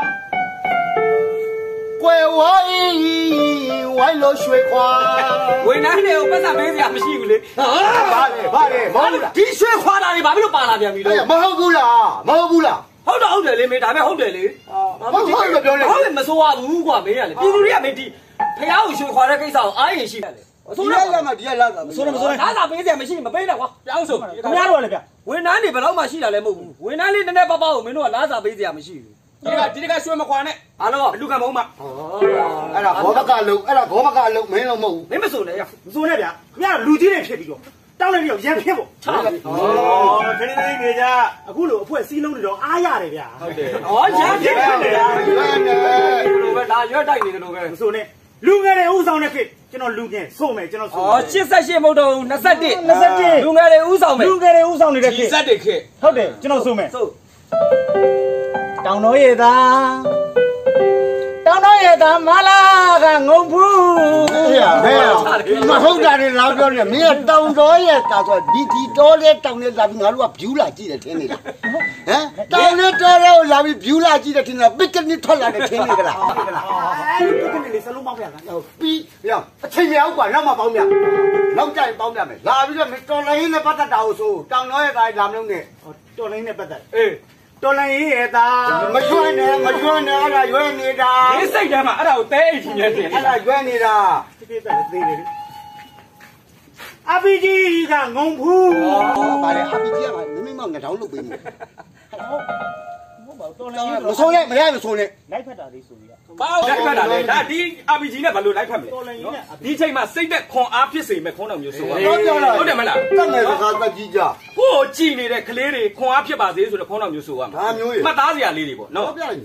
ကွယ်ဝိုင်းဝိုင်းလို့ရွှေခွာဝင်းနိုင်တွေကိုပတ်သက်ပေးစရာမရှိဘူးလေဘာလဲဘာလဲမဟုတ်ဘူးလားဒီရွှေခွာတာတွေဘာဖြစ်လို့ပါလာပြန်ပြီလဲမဟုတ်ဘူးလားမဟုတ်ဘူးလားဟုတ်တော့ဟုတ်တယ်လေမင်းဒါပေမဲ့ဟုတ်တယ်လေဟုတ်ဟုတ်လို့ပြောလေဟုတ်တယ်မဆိုးရဘူးကွာမင်းကလေပြည်သူတွေကမင်းဒီဖះကိုရွှေခွာတဲ့ကိစ္စကိုအားရင်ရှိတယ်လေဆိုးရရမှာဒီကလာတာဆိုးတယ်မဆိုးတယ်ဒါသာပေးစရာမရှိမပေးနဲ့ကွာပြောင်းဆိုခင်ဗျားတို့လည်းဗျဝင်းနိုင်တွေဘယ်တော့မှရှိတာလည်းမဟုတ်ဘူးဝင်းနိုင်လေးနည်းနည်းပေါ့ပေါ့ကိုမင်းတို့ကလားစာပေးစရာမရှိဘူးဒီကဒီကရွှေမခွာနဲ့အားလုံးအလူကမုံမအဲ့ဒါဘောဘကလုံအဲ့ဒါဘောဘကလုံမင်းလုံးမဟုတ်ဘူးမင်းမဆိုနဲ့မဆိုနဲ့ဗျာခင်ဗျားလူကြီးတွေဖြစ်ပြီးတော့တောင်းလိုက်ပြီးတော့ရန်ဖြစ်ပေါ့ချာဩခင်းနေနေကြအခုလိုအဖွဲစီးလုံးတွေတော့အားရတယ်ဗျာဟုတ်တယ်ဩရန်ဖြစ်နေတယ်ရွက်နေလို့ပဲဒါရွက်တိုက်နေတယ်လို့ပဲမဆိုနဲ့လူငယ်တွေဥဆောင်တဲ့ခေတ်ကျွန်တော်လူငယ်ဆုံးမယ်ကျွန်တော်ဆုံးဩရှစ်ရှစ်မဟုတ်တော့ဘူးနှစ်တစ်နှစ်တစ်လူငယ်တွေဥဆောင်မယ်လူငယ်တွေဥဆောင်နေတဲ့ခေတ်ရှစ်တစ်ခေတ်ဟုတ်တယ်ကျွန်တော်ဆုံးမယ်ဆုံးတောင်တော်ရည်သားတောင်တော်ရည်သားမလာကငုံဖူးဟဲ့ဟဲ့မဟုတ်တာတွေလာပြောနေမင်းတောင်တော်ရည်သားဆိုဒီဒီတော်လေးတောင်လေးလာပြီးငါတို့က view လာကြည့်တယ်ထင်နေလားဟမ်တောင်လေးတော်လေးကိုလာပြီး view လာကြည့်တယ်ထင်လားပစ်ကနစ်ထွက်လာတယ်ထင်နေကြလားအဲ့ဒီပစ်ကနစ်လေးစလုံးပေါင်းပြတာပြီးရအချိန်မြောက်ကွာနောက်မှပေါင်းပြနောက်ကြိုင်ပေါင်းပြမယ်လာပြီးတော့တော်လေးနဲ့ပတ်သက်တာကိုဆိုတောင်တော်ရည်သားလာမလို့နဲ့တော်လေးနဲ့ပတ်သက်အေးတော်လိုင်းရဲ့သားမရွှဲနဲ့မရွှဲနဲ့အဲ့ဒါရွှဲနေတာဒီစိတ်ထဲမှာအဲ့ဒါကိုတဲအိတ်ထင်နေတယ်အဲ့ဒါရွှဲနေတာဒီကိစ္စလည်းသိတယ်အပီကြီးကငုံဖူးဗါလေအပီကြီးကမင်းမငတောင်းလုပ်ပေးမယ်ဟုတ်ပါတော်လိုင်းမဆိုးနဲ့မရမဆိုးနဲ့လိုက်ဖက်တာလေးဆိုပြီးဘာလိုက်ဖက်တာလဲဒါဒီ အာร์ ပီ ဂျီ နဲ့ဘာလို့လိုက်ဖက်မလဲဒီချိန်မှာစိတ်သက်ခွန်အားဖြစ်စေမဲ့ခွန်းတော်မျိုးဆိုတော့ဟုတ်တယ်မလားတတ်မယ်စကားတက်ကြီးကြဟိုကြည်နေတဲ့ကလေးတွေခွန်အားဖြစ်ပါစေဆိုတဲ့ခွန်းတော်မျိုးဆိုရမှာဒါမျိုးမှတ်သားစရာလေးတွေပေါ့နော်ပြလိုက်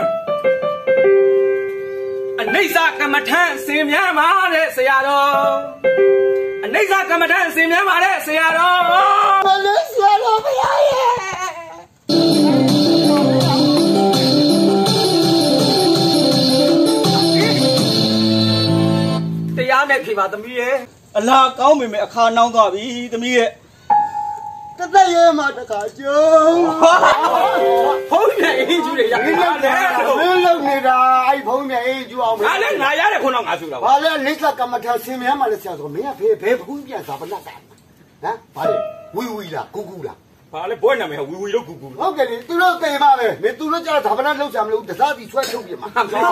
အနိစ္စကမ္မထံစင်များပါတဲ့ဆရာတော်အနိစ္စကမ္မထံစင်များပါတဲ့ဆရာတော်မလေးဆရာတော်ဘုရားရဲ့တရားနဲ့ဖြေပါသမီးရဲ့အလားကောင်းပေမဲ့အခါနှောင်းသွားပြီသမီးရဲ့တသက်ရဲမှာတခါကျုံဖုံးမြအေးကျူးတွေရမင်းလုံနေတာမင်းလုံနေတာအဲ့ဖုံးမြအေးကျူးအောင်ငါလည်းငါရတဲ့ခွန်းတော့ငါဆိုတာဘာလဲလိစ္ဆာကမ္မထာဆင်မြန်းမှလည်းဆရာဆိုမင်းကဖေးဖေးဘူးပြန်စားပလက်တာဟမ်ဘာလဲဝီဝီလားကူကူလားဩဘာလဲဘွဲ့နာမည်ဝီဝီလို့ကူကူဟုတ်ကဲ့လေသူတို့တင်ပါပဲမင်းသူတို့ကျတော့ဒါပနာလောက်ချင်မလို့တစားပြီးဆွဲထုတ်ပြမှာဟုတ်ကဲ့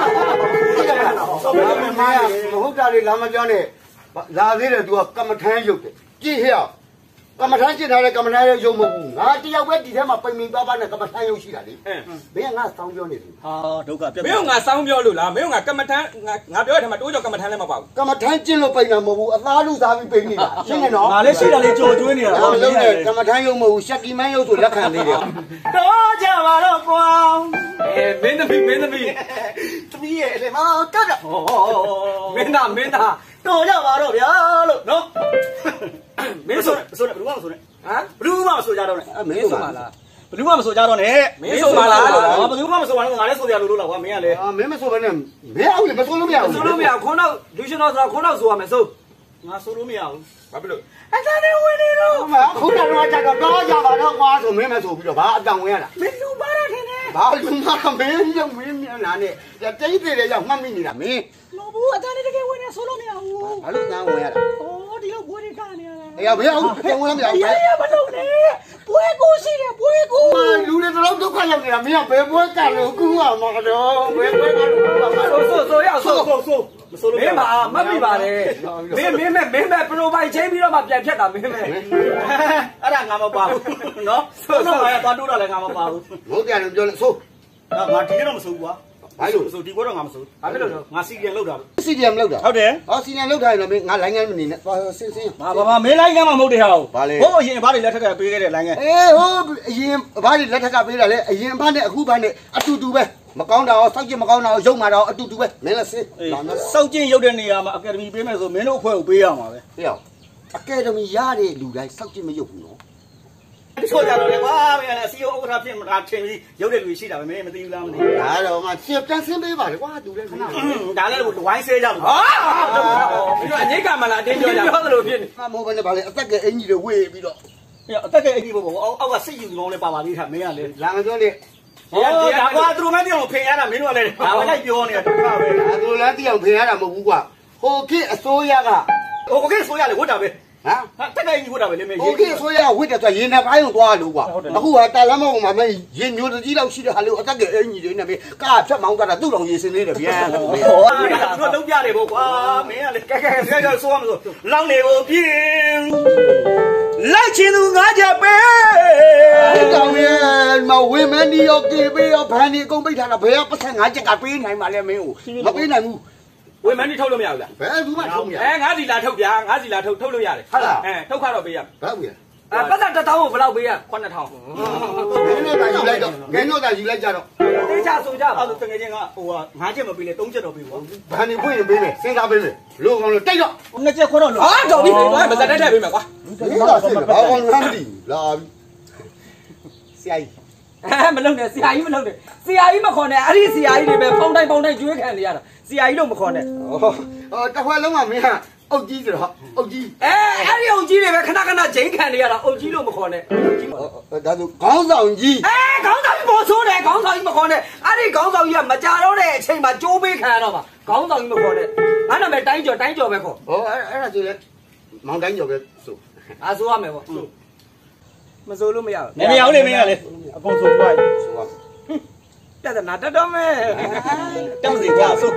မာယာမဟုတ်တာလေလာမပြောနဲ့လာသေးတယ် तू ကကမ္မထမ်းရုပ်တယ်ကြည့်ဟဲ့ကမ္မထမ်းကျင်ထားတဲ့ကမ္မထမ်းရုပ်မဟုတ်ဘူးငါတယောက်ပဲဒီထဲမှာပိန်ပိန်သွားပါနဲ့ကမ္မထမ်းရုပ်ရှိတာလေမင်းကငါစောင်းပြောနေတယ်ဟာဒုက္ခပြတ်မင်းကငါစောင်းပြောလို့လားမင်းကငါကမ္မထမ်းငါပြောတဲ့ထဲမှာတိုးကြောကမ္မထမ်းလည်းမပေါ့ဘူးကမ္မထမ်းကျင့်လို့ပိန်တာမဟုတ်ဘူးအသားလူစားပြီးပိန်နေတာရှင်းနေနော်ငါလည်းရှိတာလေးကြော်ကျွေးနေတာဟုတ်လုံးနဲ့ကမ္မထမ်းရုပ်မဟုတ်ဘူးရှက်တီမန်းရုပ်ဆိုလက်ခံသေးတယ်တော့ကြပါတော့ကွာအဲမင်းသမီးမင်းသမီးသမီးရဲ့လေမကတ်ဟောမင်းသားမင်းသားတော်ကြပါတော့ဗျာလို့နော်မင်းဆိုဆိုဘယ်သူမှမဆိုနဲ့ဟမ်ဘယ်သူမှမဆိုကြတော့နဲ့အဲမင်းဆိုပါလားဘယ်သူမှမဆိုကြတော့နဲ့မင်းဆိုပါလားဘယ်သူမှမဆိုပါနဲ့ငါလည်းဆိုကြလို့လို့လားကွာမင်းကလည်းအာမင်းမဆိုဘဲနဲ့မင်းအောင်လေမဆိုလို့မရဘူးဆိုလို့မရခွန်းတော့လူရှင်တော်ဆိုတာခွန်းတော့ဆိုရမယ်ဆိုငါဆိုလို့မရဘူးဘာဖြစ်လို့အတန်းနဲ့ဝင်နေတော့မခုနကတော့ကြတော့တော့ကြပါတော့ကွာဆိုမင်းမဆိုပြီးတော့ဘာအတန်ဝင်ရတာမင်းလူပါတော့ခင်ဗျာဘာလူမမင်းရုံမင်းမြန်လာနဲ့တိတ်တိတ်လေးရောက်မှတ်မိနေတာမင်းလို့ဘူးအတန်းနဲ့တကယ်ဝင်နေဆိုလို့မရဘူးဘာလို့ငန်းဝင်ရတာဩဒီလိုဘွေးတွေကနေရတာအေးဘယ်အောင်ပြန်ဝင်လာမရဘူးရရမလုပ်နဲ့ဘွေးကိုရှိတယ်ဘွေးကိုလူတွေတော့ဒုက္ခရောက်နေတာမင်းကဘယ်ဘွေးကလို့ကူရမှာတော့ဘယ်ဘွေးကလို့ကူရမှာဆိုဆိုဆိုရဆိုဆိုဆိုမဆိုလို့မင်းပါမတ်ပြီပါလေမင်းမင်းမဲ့မင်းမဲ့ပရိုဖိုင်ချင်းပြီးတော့မှပြန်ဖြတ်တာမင်းမဲ့အဲ့ဒါငါမပါဘူးနော်ဆိုဆိုငါသွားတိုးတာလည်းငါမပါဘူးဟုတ်တယ်လို့ပြောလဲဆိုငါဒီနေ့တော့မဆိုဘူးကွာဘာလို့ဆိုဒီဘောတော့ငါမဆိုဘာဖြစ်လို့လဲငါစီပြန်လောက်တာစီပြန်လောက်တာဟုတ်တယ်ဟောစီပြန်လောက်တာရင်တော့မင်းငါလိုင်းငန်းမနေနဲ့သွားဆင်းဆင်းဘာဘာမင်းလိုင်းငန်းမှမဟုတ်တယ်ဟာဟိုအရင်ဘာတွေလက်ထက်ကပေးခဲ့တဲ့လိုင်းငန်းအေးဟိုအရင်ဘာတွေလက်ထက်ကပေးတာလဲအရင်ဘာနဲ့အခုဘာနဲ့အတူတူပဲမကောင်းတာရောစောက်ကျင်မကောင်းတာရောရုပ်မာတာရောအတူတူပဲမင်းလည်းစင်းလာမယ်စောက်ကျင်ရုပ်တဲ့နေရာမှာအကယ်ဒမီပေးမယ်ဆိုမင်းတို့အဖွဲ့ကိုပေးရမှာပဲဟေ့အကယ်ဒမီရတဲ့လူတိုင်းစောက်ကျင်မရုပ်ဘူးနော်တချို့ကြတော့လေကွာမင်းလည်းစီအိုဥက္ကဋ္ဌဖြစ်မှာထင်ပြီးရုပ်တဲ့လူရှိတာပဲမင်းမသိဘူးလားမသိဘူးဒါတော့မှချစ်ပြန်ဆင်းပေးပါလေကွာသူလည်းခဏဒါလည်းဝိုင်းဆဲကြမှာဟာမင်းတို့အငိတ်ကမှလာအတင်းပြောကြပြောသလိုဖြစ်နေဟာမဟုတ်ဘဲနဲ့ဗာလေအသက်ကအင်ကြီးတွေဝေးပြီးတော့အသက်ကအင်ကြီးဘောအောက်ကစိတ်ယူကောင်းလဲပါပါသေးတာမင်းကလေလာမပြောလေဟောဒါကွာသူတို့မသိအောင်ဖင်ရတာမင်းတို့ကလည်းဒါပဲလိုက်ပြောနေတာတူတာပဲဒါသူလည်းသိအောင်ဖင်ရတာမဟုတ်ဘူးကွာဟိုခေတ်အစိုးရကဟိုခေတ်အစိုးရလေဝတ်တာပဲဟမ်တက်ကကြီးဝတ်တာပဲလေမင်းဟိုခေတ်အစိုးရဝတ်တယ်ဆိုရင်နဲ့ပိုင်းကိုသွားလို့ကွာအခုကတာလမ်းမောင်မှာမင်းရင်မျိုးတကြီးလောက်ရှိတဲ့ဟာလေးကိုအသက်ကအင်ကြီးတွေနဲ့မင်းကဖြတ်မောင်းသွားတာသူ့တော်ရေစင်းလေးတယ်ဗျာဟောသူတို့လုံးပြတယ်ဗောကွာမင်းကလေကဲကဲကဲကဲဆိုရမလို့လောင်းနေကိုပြင်းလိုက်ချင်သူငါကြပဲအဲ့တောင်ရဲ့မဝင်းမန်းဒီရောကေပေးရောဗန်ဒီအကုန်ပိတ်ထားတာဘယ်ကပတ်ဆက်ငါချက်ကပေးနိုင်ပါလဲမင်းကိုမပေးနိုင်ဘူးဝေမန်းဒီထုတ်လို့မရဘူးလားဘယ်သူမှထုတ်မရအဲငါးစီလာထုတ်ဗျာငါးစီလာထုတ်ထုတ်လို့ရတယ်ဟုတ်လားအဲထုတ်ခါတော့ပေးရဘယ်ဘူးလဲအဲပတ်သက်တစ်ထောင်ကိုဘယ်လောက်ပေးရခုနှစ်ထောင်ငင်းတော့တာယူလိုက်တော့ငင်းတော့တာယူလိုက်ကြတော့တေးချဆိုကြအဲ့လိုတကယ်ချင်းကဟိုကငါးချက်မပေးလေသုံးချက်တော့ပေးပေါ့ဗန်ဒီဖွင့်ရင်ပေးမယ်စဉ်းစားပေးမယ်လို့ကောင်းလို့တိတ်တော့နှစ်ချက်ခွန်းတော့ဟာတော်ပြီပါစက်တက်တက်ပေးမယ်ကွာဒီတော့ဆက်ဘာကောင်းမှန်းမသိဘူးလာပြီဆရာကြီးအဲမလုံနဲ့ဆရာကြီးမလုံနဲ့ဆရာကြီးမခေါ်နဲ့အဲ့ဒီဆရာကြီးတွေပဲဖုန်းတိုင်းဖုန်းတိုင်းကျွေးခံနေရတာဆရာကြီးတော့မခေါ်နဲ့ဟောတခွက်လုံးကမင်းကအုတ်ကြီးဆိုတော့အုတ်ကြီးအဲအဲ့ဒီအုတ်ကြီးတွေပဲခဏခဏဂျိန်းခံနေရတာအုတ်ကြီးလို့မခေါ်နဲ့ဒါဆိုခေါင်းဆောင်ကြီးအဲခေါင်းဆောင်ကြီးပေါ်ဆိုးတယ်ခေါင်းဆောင်ကြီးမခေါ်နဲ့အဲ့ဒီခေါင်းဆောင်ကြီးကမကြတော့တဲ့အချိန်မှာကြိုးပေးခံရတော့မှာခေါင်းဆောင်ကြီးမခေါ်နဲ့ငါနာမည်တိုင်းကျော်တိုင်းကျော်ပဲခေါ်ဟောအဲ့အဲ့ဒါဆိုလေမောင်တိုင်းကျော်ပဲဆိုအားဆိုရမယ်ပေါ့မဆိုလို့မရဘူးမမရဘူးလေမင်းကလေအကုန်ဆိုသွားပြီဆိုပါပြဿနာတက်တော့မယ်တောက်စီကြဆို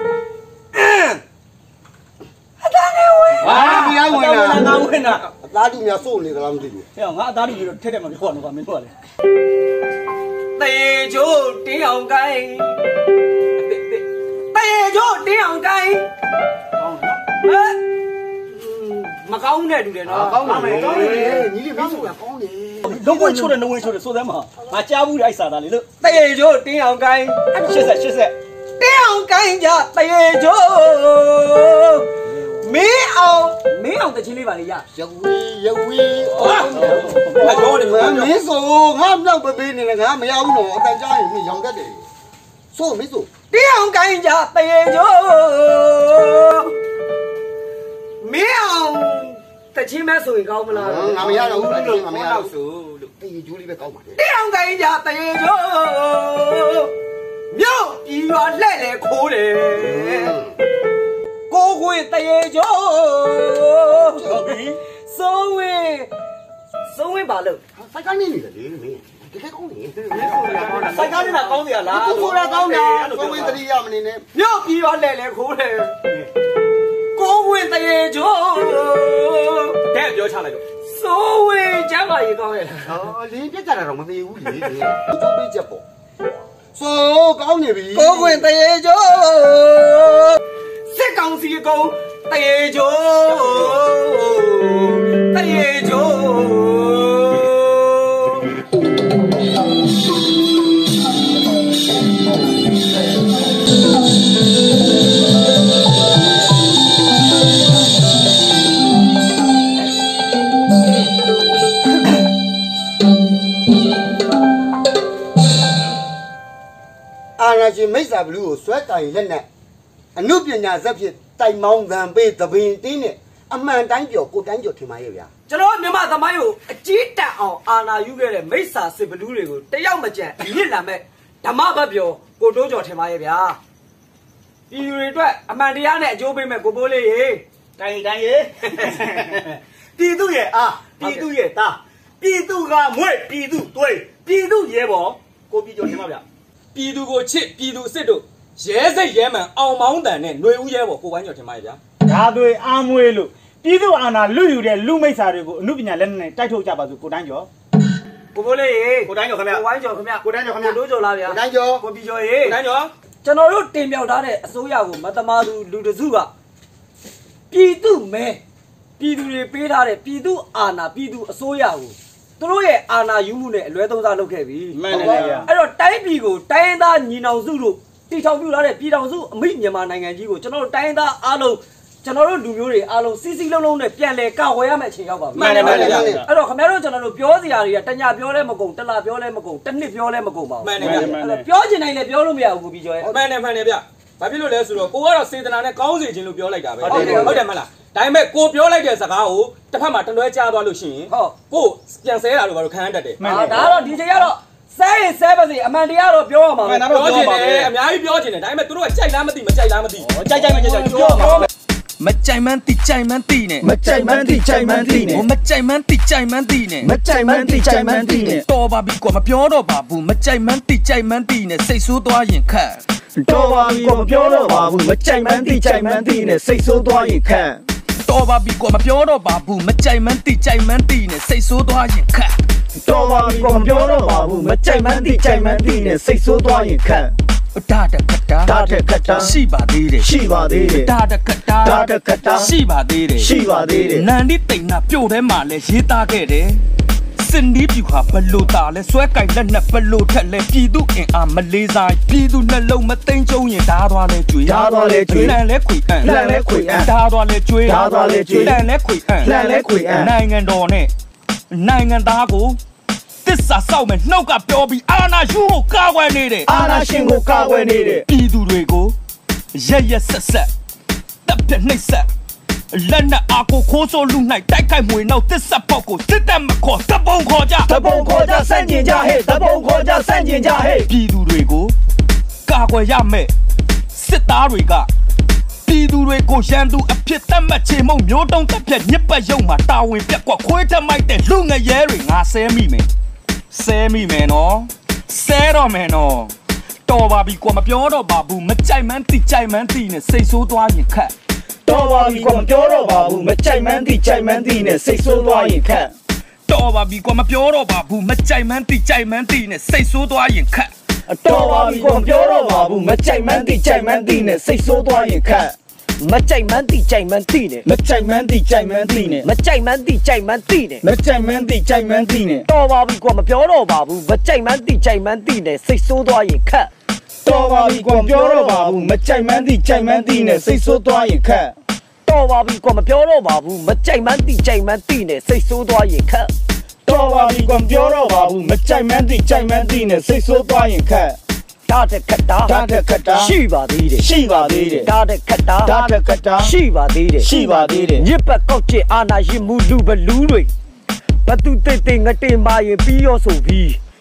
အသားနဲ့ဝင်ဟာမရဝင်တာငါဝင်တာအသားတူများစိုးနေသလားမသိဘူးဟဲ့ငါအသားတူပြီးတော့ထက်ထက်မှခေါ်တော့မင်းတို့ကလေတေချိုးတင်းအောင်ကိုင်းတေချိုးတင်းအောင်ကိုင်းမကောင်းတဲ့တူတယ်နော်ကောင်းပါမယ်ကောင်းတယ်ညီလေးမင်းဆိုတာကောင်းတယ်လုံးဝချိုးတယ်လုံးဝချိုးတယ်ဆိုသမ်းမှာငါကြားဘူးတဲ့အိုက်စာသားလေလို့တေချိုးတင်းအောင်ကိုင်းရှစ်ဆက်ရှစ်ဆက်တင်းအောင်ကိုင်းကြတေချိုးမင်းအောင်မင်းအောင်တချင်းလေးပါလေရယဝီယဝီဟာအကျော်တယ်မင်းဆိုငါမြောက်ပပေးနေလေငါမရဘူးနော်အတန်ကြားရင်မင်းရောင်တတ်တယ်ဆိုမင်းဆိုတင်းအောင်ကိုင်းကြတေချိုးမင်းအောင်တချင်းမဲဆိုရင်ကောင်းမလားငါမရတော့ဘူးလို့ငါမရတော့ဆိုလို့တေးကျိုးလေးပဲကောင်းပါလေတင်းအောင်ကိုင်းကြတေချိုးမြို့ပြည်ရွာလှဲ့လေခိုးတယ်ကိုခွေတရေချိုးဟုတ်ပြီစိုးဝေစုံဝင်ပါလို့စိုက်ကနေနေတယ်လေမင်းတကယ်ကောင်းနေစိုက်ကားနေတာကောင်းတယ်လားသူဆိုတာကောင်းတယ်ကိုဝင်းတတိယမနေနဲ့မြို့ပြီးတော့လဲလဲခိုးတယ်ကိုဝင်တရေချိုးတဲ့ပြောချလိုက်တော့စိုးဝင်ကျမ်းပါရေကောင်းရဲ့ဟောလင်းပြက်ကြတာတော့မသေးဘူးလေကျိုးပေးချက်ပေါ့ဆိုကောင်းနေပြီကိုဝင်တရေချိုးစစ်ကောင်စီကုန်းတရေချိုးတရေချိုးအာနာရှင်မိစ္ဆာဘလူးကိုဆွဲကင်လက်နဲ့အနုပညာဇက်ဖြစ်တိုင်မောင်းသံပေးသပင်တင်းနဲ့အမှန်တိုင်းပြောကိုတိုင်းပြောထင်ပါရဲ့ဗျာကျွန်တော်မြန်မာသမိုင်းကိုအကြီးတန်းအောင်အာနာယူခဲ့တဲ့မိစ္ဆာစစ်ဘလူးတွေကိုတယောက်မကြံမြစ်လာမဲ့ဓမ္မဘတ်ပြောကိုတိုးကျော်ထင်ပါရဲ့ဗျာပြည်သူတွေအတွက်အမှန်တရားနဲ့အကျိုးပေးမဲ့ကိုပိုးလေးရေတိုင်းတိုင်းရေပြည်သူရဲ့အားပြည်သူရဲ့သားပြည်သူကမွေပြည်သူတွေးပြည်သူရဲဘော်ကိုပြည်ကျော်ထင်ပါဗျာပြည်သူကိုချစ်ပြည်သူစစ်တို့ရဲစိတ်ရဲမှန်အောင်မောင်းတန်နဲ့ຫນွေဦးရဲဘော်ကိုပိုင်းကျော်ထင်ပါရဲ့ဗျာဒါတွေအားမွေးလို့ပြည်သူအာဏာလူယူတဲ့လူမိတ်ဆာတွေကိုအမှုပညာလက်နဲ့တိုက်ထုတ်ကြပါစို့ကိုတိုင်းကျော်ကိုဖိုးလေးရေကိုတိုင်းကျော်ခင်ဗျကိုဝိုင်းကျော်ခင်ဗျကိုတိုင်းကျော်ခင်ဗျတို့ကျော်လားဗျာကိုတိုင်းကျော်ကိုပြည်ကျော်ရေကိုတိုင်းကျော်ကျွန်တော်တို့တင်ပြထားတဲ့အစိုးရကိုမတမာသူလူတစုကပြည်သူမဲပြည်သူတွေပေးထားတဲ့ပြည်သူအာဏာပြည်သူအစိုးရကိုသူတို့ရဲ့အာဏာယူမှုနဲ့အလွဲသုံးစားလုပ်ခဲ့ပြီမှန်တယ်ဗျာအဲ့တော့တိုင်းပြည်ကိုတိုင်းသားညီနောင်စုတို့တီထောင်ပြလာတဲ့ပြည်ထောင်စုအမိမြန်မာနိုင်ငံကြီးကိုကျွန်တော်တို့တိုင်းသားအားလုံးကျွန်တော်တို့လူမျိုးတွေအားလုံးစီစီလုံးလုံးနဲ့ပြန်လဲကောက်ဝဲရမယ့်အချိန်ရောက်ပါပြီမှန်တယ်မှန်တယ်အဲ့တော့ခင်ဗျားတို့ကျွန်တော်တို့ပြောစရာတွေကတညာပြောလဲမကုန်တလားပြောလဲမကုန်တစ်နှစ်ပြောလဲမကုန်ပါဘူးမှန်တယ်မှန်တယ်ပြောချင်တိုင်းလည်းပြောလို့မရဘူးကိုပြီးကျော်ရဲ့မှန်တယ်မှန်တယ်ဗျဘာဖြစ်လို့လဲဆိုတော့ကိုကတော့စေတနာနဲ့ကောင်းစေခြင်းလို့ပြောလိုက်တာပဲဟုတ်တယ်ဟုတ်တယ်မလားဒါပေမဲ့ကိုပြောလိုက်တဲ့စကားကိုတစ်ဖက်မှာတလွဲကြားသွားလို့ရှိရင်ဟုတ်ကိုပြန်ဆဲတာလို့ဘာလို့ခံရတတ်တယ်ဒါတော့ဒီချိန်ကတော့ဆဲရင်ဆဲပါစေအမှန်တရားတော့ပြောရမှာပဲပြောချင်တယ်အများကြီးပြောချင်တယ်ဒါပေမဲ့သူတို့ကကြိုက်လားမသိမကြိုက်လားမသိကြိုက်ကြိုက်မကြိုက်ကြိုက်ပြောရမှာမကြိုက်မှန်းတိကြိုက်မှန်းတိနဲ့မကြိုက်မှန်းတိကြိုက်မှန်းတိနဲ့မကြိုက်မှန်းတိကြိုက်မှန်းတိနဲ့မကြိုက်မှန်းတိကြိုက်မှန်းတိနဲ့တော်ပါပြီကွာမပြောတော့ပါဘူးမကြိုက်မှန်းတိကြိုက်မှန်းတိနဲ့စိတ်ဆိုးသွားရင်ခက်တော်ပါပြီကွာမပြောတော့ပါဘူးမကြိုက်မှန်းတိကြိုက်မှန်းတိနဲ့စိတ်ဆိုးသွားရင်ခက်တော်ပါပြီကွာမပြောတော့ပါဘူးမကြိုက်မှန်းတိကြိုက်မှန်းတိနဲ့စိတ်ဆိုးသွားရင်ခက်တော်ပါပြီကွာမပြောတော့ပါဘူးမကြိုက်မှန်းတိကြိုက်မှန်းတိနဲ့စိတ်ဆိုးသွားရင်ခက်ဒါတကတာဒါတကတာရှိပါသေးတယ်ရှိပါသေးတယ်ဒါတကတာဒါတကတာရှိပါသေးတယ်ရှိပါသေးတယ်နန်ဒီတိန်နာပြို့ထဲမှာလဲရေးသားခဲ့တယ်စင်ဒီပြူဟာဘလို့တာလဲဆွဲကင်လက်နဲ့ဘလို့ထက်လဲပြည်သူအင်အားမလေးစားပြည်သူနှလုံးမသိမ်းကျုံရင်ဓာသွားလဲကျွေးဓာသွားလဲကျွေးလန်လဲခွေအံ့လန်လဲခွေအံ့ဓာသွားလဲကျွေးဓာသွားလဲကျွေးလန်လဲခွေအံ့လန်လဲခွေအံ့နိုင်ငံတော်နဲ့နိုင်ငံသားကိုသစ္စာစောက်မဲ့နှုတ်ကပြောပြီးအာဏာယူကိုကာကွယ်နေတယ်အာဏာရှင်ကိုကာကွယ်နေတယ်ပြည်သူတွေကိုရက်ရက်ဆက်ဆက်တပ်ပြနှိပ်ဆက်လက်နဲ့အာကိုခိုးဆိုးလူ၌တိုက်ခိုက်မွေနောက်သစ္စာပေါက်ကိုစစ်တပ်မခေါ်တပုံခေါ်ကြတပုံခေါ်ကြစန့်ကျင်ကြဟဲ့တပုံခေါ်ကြစန့်ကျင်ကြဟဲ့ပြည်သူတွေကိုကာကွယ်ရမယ်စစ်သားတွေကပြည်သူတွေကိုရန်သူအဖြစ်သတ်မှတ်ချေမှုန့်မျိုးတုံးတက်ဖြတ်ညစ်ပတ်ရုံမှာတာဝန်ပြက်ကွာခွေးထမိုက်တဲ့လူငရဲတွေငါဆဲမိမယ်ဆဲမိမယ်နော်ဆဲတော့မယ်နော်တော်ပါပြီကွာမပြောတော့ပါဘူးမကြိုက်မှန်းတိကြိုက်မှန်းတိနဲ့စိတ်ဆိုးသွားရင်ခက်တော်ပါပြီကွာမပြောတော့ပါဘူးမကြိုက်မှန်းတိကြိုက်မှန်းတိနဲ့စိတ်ဆိုးသွားရင်ခက်တော်ပါပြီကွာမပြောတော့ပါဘူးမကြိုက်မှန်းတိကြိုက်မှန်းတိနဲ့စိတ်ဆိုးသွားရင်ခက်တော်ပါပြီကွာမပြောတော့ပါဘူးမကြိုက်မှန်းတိကြိုက်မှန်းတိနဲ့စိတ်ဆိုးသွားရင်ခက်မကြိုက်မှန်းတိကြိုက်မှန်းတိနဲ့မကြိုက်မှန်းတိကြိုက်မှန်းတိနဲ့မကြိုက်မှန်းတိကြိုက်မှန်းတိနဲ့မကြိုက်မှန်းတိကြိုက်မှန်းတိနဲ့တော်ပါပြီကွာမပြောတော့ပါဘူးမကြိုက်မှန်းတိကြိုက်မှန်းတိနဲ့စိတ်ဆိုးသွားရင်ခက်တော်ပါပြီကွာမပြောတော့ပါဘူးမကြိုက်မှန်းတိကြိုက်မှန်းတိနဲ့စိတ်ဆိုးသွားရင်ခက်တော်ပါပြီကွာမပြောတော့ပါဘူးမကြိုက်မှန်းတိကြိုက်မှန်းတိနဲ့စိတ်ဆိုးသွားရင်ခက်တော်ပါပြီကွာမပြောတော့ပါဘူးမကြိုက်မှန်းတိကြိုက်မှန်းတိနဲ့စိတ်ဆိုးသွားရင်ခက်ဒါတကတာဒါတကတာရှိပါသေးတယ်ရှိပါသေးတယ်ဒါတကတာဒါတကတာရှိပါသေးတယ်ရှိပါသေးတယ်ညစ်ပတ်ကောက်ကျအာနာရင်မှုလူဘလူးတွေဘသူတိတ်တိတ်ငတိမာရင်ပြီးရောဆိုပြီး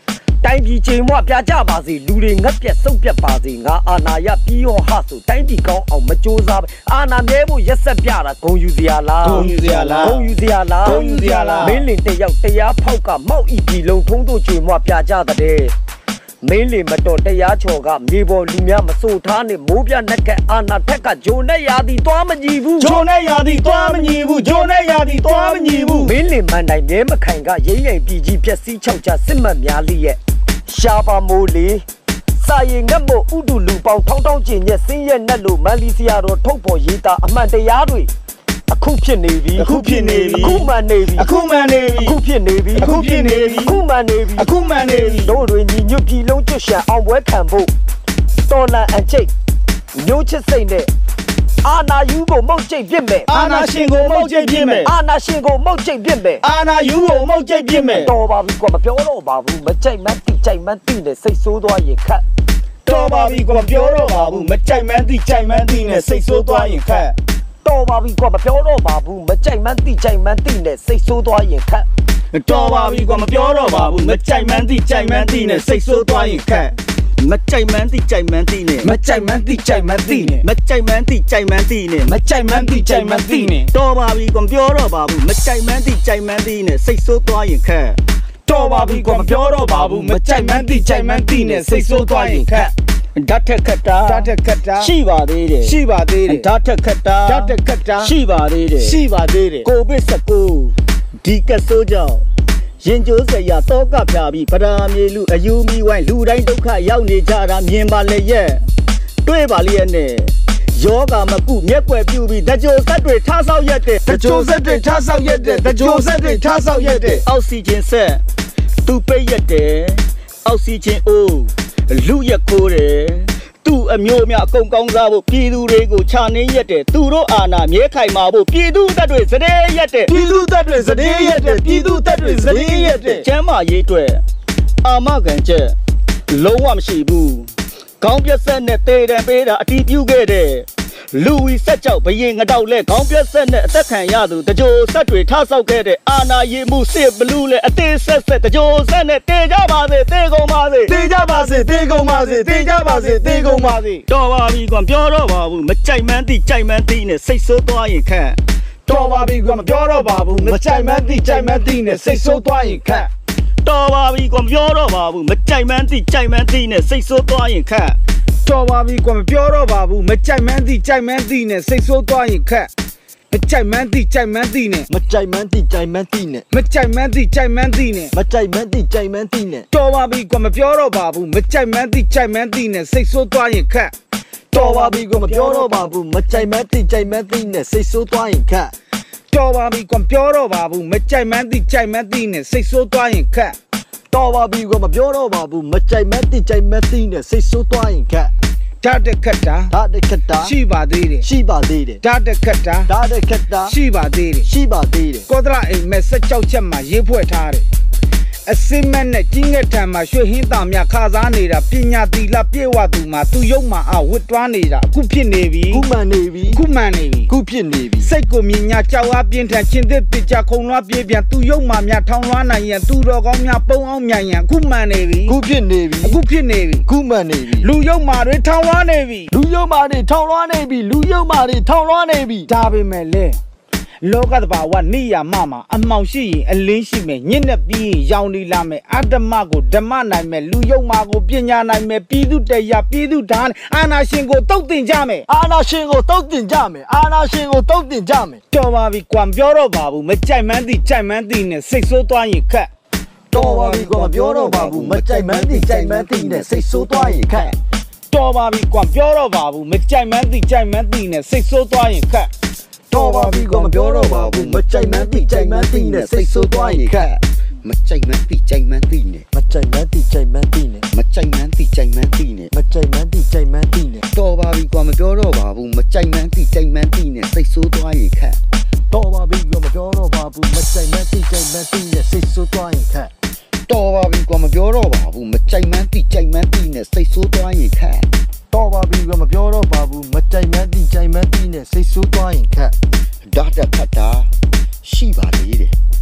တိုင်းပြည်ချိန်မွပြကြပါစေလူတွေငတ်ပြက်စုပ်ပြက်ပါစေငါအာနာရပြီးရောဟဆိုတိုင်းပြည်ကောင်းအောင်မကြိုးစားအာနာမြဲဖို့ရက်ဆက်ပြတာဂုံယူစရာလားဂုံယူစရာလားဂုံယူစရာလားဂုံယူစရာလားမင်းလင်တယောက်တရားဖောက်ကမောက်ဤပြည်လုံးထုံးတို့ချိန်မွပြကြတဲ့မင်းလင်မတော်တရားချော်ကမြေပေါ်လူများမစိုးထားနဲ့မိုးပြနှက်ကအာနာထက်ကဂျိုနဲ့ရာသီသွားမညီဘူးဂျိုနဲ့ရာသီသွားမညီဘူးဂျိုနဲ့ရာသီသွားမညီဘူးမင်းလင်မန်တိုင်းမြဲမခိုင်ကရိမ့်ရိမ့်ပြည်ကြီးပျက်စီးချောက်ချစစ်မှတ်များလိရဲ့ရှာပါမိုးလေစာရင်ငတ်မို့ဥဒုလူပေါင်းထောင်းထောင်းကျင်ရက်စင်းရက်နဲ့လို့မန်လီစီယာတော်ထုတ်ပေါ်ရေးသားအမှန်တရားတွေအခုဖြစ်နေပြီအခုဖြစ်နေပြီအခုမှန်နေပြီအခုမှန်နေပြီအခုဖြစ်နေပြီအခုဖြစ်နေပြီအခုမှန်နေပြီအခုမှန်နေပြီတို့တွေညီညွတ်ပြည်လုံးကျွတ်ရှံအောင်ပွဲခံဖို့တော်လန်အကျိတ်မျိုးချစ်စိတ်နဲ့အာနာယူကိုမုတ်ကျိတ်ပြစ်မယ်အာနာရှင်ကိုမုတ်ကျိတ်ပြစ်မယ်အာနာရှင်ကိုမုတ်ကျိတ်ပြစ်မယ်အာနာယူကိုမုတ်ကျိတ်ပြစ်မယ်တော်ပါပြီကွာမပြောတော့ပါဘူးမကြိုက်မှန်းတိကြိုက်မှန်းတိနဲ့စိတ်ဆိုးသွားရင်ခတ်တော်ပါပြီကွာမပြောတော့ပါဘူးမကြိုက်မှန်းတိကြိုက်မှန်းတိနဲ့စိတ်ဆိုးသွားရင်ခတ်တော်ပါပြီကွာမပြောတော့ပါဘူးမကြိုက်မှန်းတိကြိုက်မှန်းတိနဲ့စိတ်ဆိုးသွားရင်ခတ်တော်ပါပြီကွာမပြောတော့ပါဘူးမကြိုက်မှန်းတိကြိုက်မှန်းတိနဲ့စိတ်ဆိုးသွားရင်ခတ်မကြိုက်မှန်းတိကြိုက်မှန်းတိနဲ့မကြိုက်မှန်းတိကြိုက်မှန်းတိနဲ့မကြိုက်မှန်းတိကြိုက်မှန်းတိနဲ့မကြိုက်မှန်းတိကြိုက်မှန်းတိနဲ့တော်ပါပြီကွာမပြောတော့ပါဘူးမကြိုက်မှန်းတိကြိုက်မှန်းတိနဲ့စိတ်ဆိုးသွားရင်ခတ်တော်ပါပြီကွာမပြောတော့ပါဘူးမကြိုက်မှန်းတိကြိုက်မှန်းတိနဲ့စိတ်ဆိုးသွားရင်ခတ်ဓာတ်ထက်ခတ်တာဓာတ်ထက်ခတ်တာရှိပါသေးတယ်ရှိပါသေးတယ်ဓာတ်ထက်ခတ်တာဓာတ်ထက်ခတ်တာရှိပါသေးတယ်ရှိပါသေးတယ်ကိုဗစ် ၁၉ ဒီကဆိုးကြောင့်ရင်ကျိုးစရာတော့ကပြပြီးပရာမြေလူအယူမီဝိုင်းလူတိုင်းဒုက္ခရောက်နေကြတာမြင်ပါလေရဲ့တွေ့ပါလေရဲ့နဲ့ယောဂမကုမျက်ွယ်ပြူပြီးတကြိုဆက်တွေထားဆောက်ရက်တဲ့တကြိုဆက်တွေထားဆောက်ရက်တဲ့တကြိုဆက်တွေထားဆောက်ရက်တဲ့အောက်ဆီဂျင်ဆက်သူပိတ်ရက်တယ်အောက်ဆီဂျင်အိုးလူရက်ခိုးတယ်သူ့အမျိုးများအကုန်ကောင်းစားဖို့ပြည်သူတွေကိုခြာနေရက်တယ်သူတို့အာဏာမြဲခိုင်မာဖို့ပြည်သူတပ်တွေစတဲ့ရက်တယ်ပြည်သူတပ်တွေစတဲ့ရက်တယ်ပြည်သူတပ်တွေစတဲ့ရက်တယ်ကျမ်းမာရေးအတွက်အာမခံချက်လုံးဝမရှိဘူးခေါင်းပြက်ဆက်နဲ့တေတံပေးတာအတီးပြုတ်ခဲ့တဲ့လူဝီဆက်ကြောက်ဘရင်ငတောက်လဲခေါင်းပြက်ဆက်နဲ့အသက်ခံရသူတကြိုဆက်တွေထားဆောက်ခဲ့တဲ့အာနာရီမှုစစ်ဘလူးလဲအသေးဆက်ဆက်တကြိုဆက်နဲ့တေကြပါစေတေကုန်ပါစေတေကြပါစေတေကုန်ပါစေတေကြပါစေတေကုန်ပါစေတော်ပါပြီကွာပြောတော့ပါဘူးမကြိုက်မှန်းတိကြိုက်မှန်းတိနဲ့စိတ်ဆိုးသွားရင်ခန့်တော်ပါပြီကွာမပြောတော့ပါဘူးမကြိုက်မှန်းတိကြိုက်မှန်းတိနဲ့စိတ်ဆိုးသွားရင်ခန့်တော်ပါပြီကွာမပြောတော့ပါဘူးမကြိုက်မှန်းတိကြိုက်မှန်းတိနဲ့စိတ်ဆိုးသွားရင်ခန့်တော်ပါပြီကွာမပြောတော့ပါဘူးမကြိုက်မှန်းတိကြိုက်မှန်းတိနဲ့စိတ်ဆိုးသွားရင်ခက်မကြိုက်မှန်းတိကြိုက်မှန်းတိနဲ့မကြိုက်မှန်းတိကြိုက်မှန်းတိနဲ့မကြိုက်မှန်းတိကြိုက်မှန်းတိနဲ့မကြိုက်မှန်းတိကြိုက်မှန်းတိနဲ့တော်ပါပြီကွာမပြောတော့ပါဘူးမကြိုက်မှန်းတိကြိုက်မှန်းတိနဲ့စိတ်ဆိုးသွားရင်ခက်တော်ပါပြီကွာမပြောတော့ပါဘူးမကြိုက်မှန်းတိကြိုက်မှန်းတိနဲ့စိတ်ဆိုးသွားရင်ခက်တော်ပါပြီကွာမပြောတော့ပါဘူးမကြိုက်မှန်းတိကြိုက်မှန်းတိနဲ့စိတ်ဆိုးသွားရင်ခက်တော်ပါပြီကွာမပြောတော့ပါဘူးမကြိုက်မှန်းတိကြိုက်မှန်းတိနဲ့စိတ်ဆိုးသွားရင်ခက်ဓာတ်တက်ခတ်တာဓာတ်တက်ခတ်တာရှိပါသေးတယ်ရှိပါသေးတယ်ဓာတ်တက်ခတ်တာဓာတ်တက်ခတ်တာရှိပါသေးတယ်ရှိပါသေးတယ်ကောဒရာအိမ်မဲ့၁၆ချက်မှာရေးဖွဲ့ထားတယ်အစင်းမဲ့နဲ့ကြီးငက်ထံမှာရွှေဟင်းသားများခါစားနေတာပညာသီလပြည့်ဝသူမှာသူယုံမှာအဝတ်တွားနေတာအခုဖြစ်နေပြီခုမှန်နေပြီခုမှန်နေပြီခုဖြစ်နေပြီစိတ်ကိုမြင်ညာကြောက်အားပြင်းထန်ချင်းသစ်ပြကြခုံလွှားပြေးပြန်သူယုံမှာများထောင်လွှားနိုင်ရင်သူတော်ကောင်းများပုံအောင်မြန်ရန်ခုမှန်နေပြီခုဖြစ်နေပြီအခုဖြစ်နေပြီခုမှန်နေပြီလူယုံမှာတွေထောင်လွှားနေပြီလူယုံမှာတွေထောင်လွှားနေပြီလူယုံမှာတွေထောင်လွှားနေပြီဒါပေမဲ့လေလောကတဘာဝနိယာမမှာအမှောင်ရှိရင်အလင်းရှိမယ်ညစ်နဲ့ပြီးရင်ရောင်နေလာမယ်အတ္တမကိုဓမ္မနိုင်မယ်လူယုံမာကိုပညာနိုင်မယ်ပြည်သူတရားပြည်သူဒါနဲ့အာနာရှင်ကိုတုတ်တင်ကြမယ်အာနာရှင်ကိုတုတ်တင်ကြမယ်အာနာရှင်ကိုတုတ်တင်ကြမယ်တော်ပါပြီကွာမပြောတော့ပါဘူးမကြိုက်မှန်းသိကြိုက်မှန်းသိနဲ့စိတ်ဆိုးသွားရင်ခက်တော်ပါပြီကွာမပြောတော့ပါဘူးမကြိုက်မှန်းသိကြိုက်မှန်းသိနဲ့စိတ်ဆိုးသွားရင်ခက်တော်ပါပြီကွာပြောတော့ပါဘူးမကြိုက်မှန်းသိကြိုက်မှန်းသိနဲ့စိတ်ဆိုးသွားရင်ခက်တော်ပါပြီကွာမပြောတော့ပါဘူးမကြိုက်မှန်းသိကြိုက်မှန်းသိနဲ့စိတ်ဆိုးသွားရင်ခက်မကြိုက်မှန်းသိကြိုက်မှန်းသိနဲ့မကြိုက်မှန်းသိကြိုက်မှန်းသိနဲ့မကြိုက်မှန်းသိကြိုက်မှန်းသိနဲ့မကြိုက်မှန်းသိကြိုက်မှန်းသိနဲ့တော်ပါပြီကွာမပြောတော့ပါဘူးမကြိုက်မှန်းသိကြိုက်မှန်းသိနဲ့စိတ်ဆိုးသွားရင်ခက်တော်ပါပြီကွာမပြောတော့ပါဘူးမကြိုက်မှန်းသိကြိုက်မှန်းသိနဲ့စိတ်ဆိုးသွားရင်ခက်တော်ပါပြီကွာမပြောတော့ပါဘူးမကြိုက်မှန်းသိကြိုက်မှန်းသိနဲ့စိတ်ဆိုးသွားရင်ခက်တော်ပါပြီကွာမပြောတော့ပါဘူးမကြိုက်မှန်းသိကြိုက်မှန်းသိနဲ့စိတ်ဆိုးသွားရင်ခက်ဓာတ်တက်ခတ်တာရှိပါသေးတယ်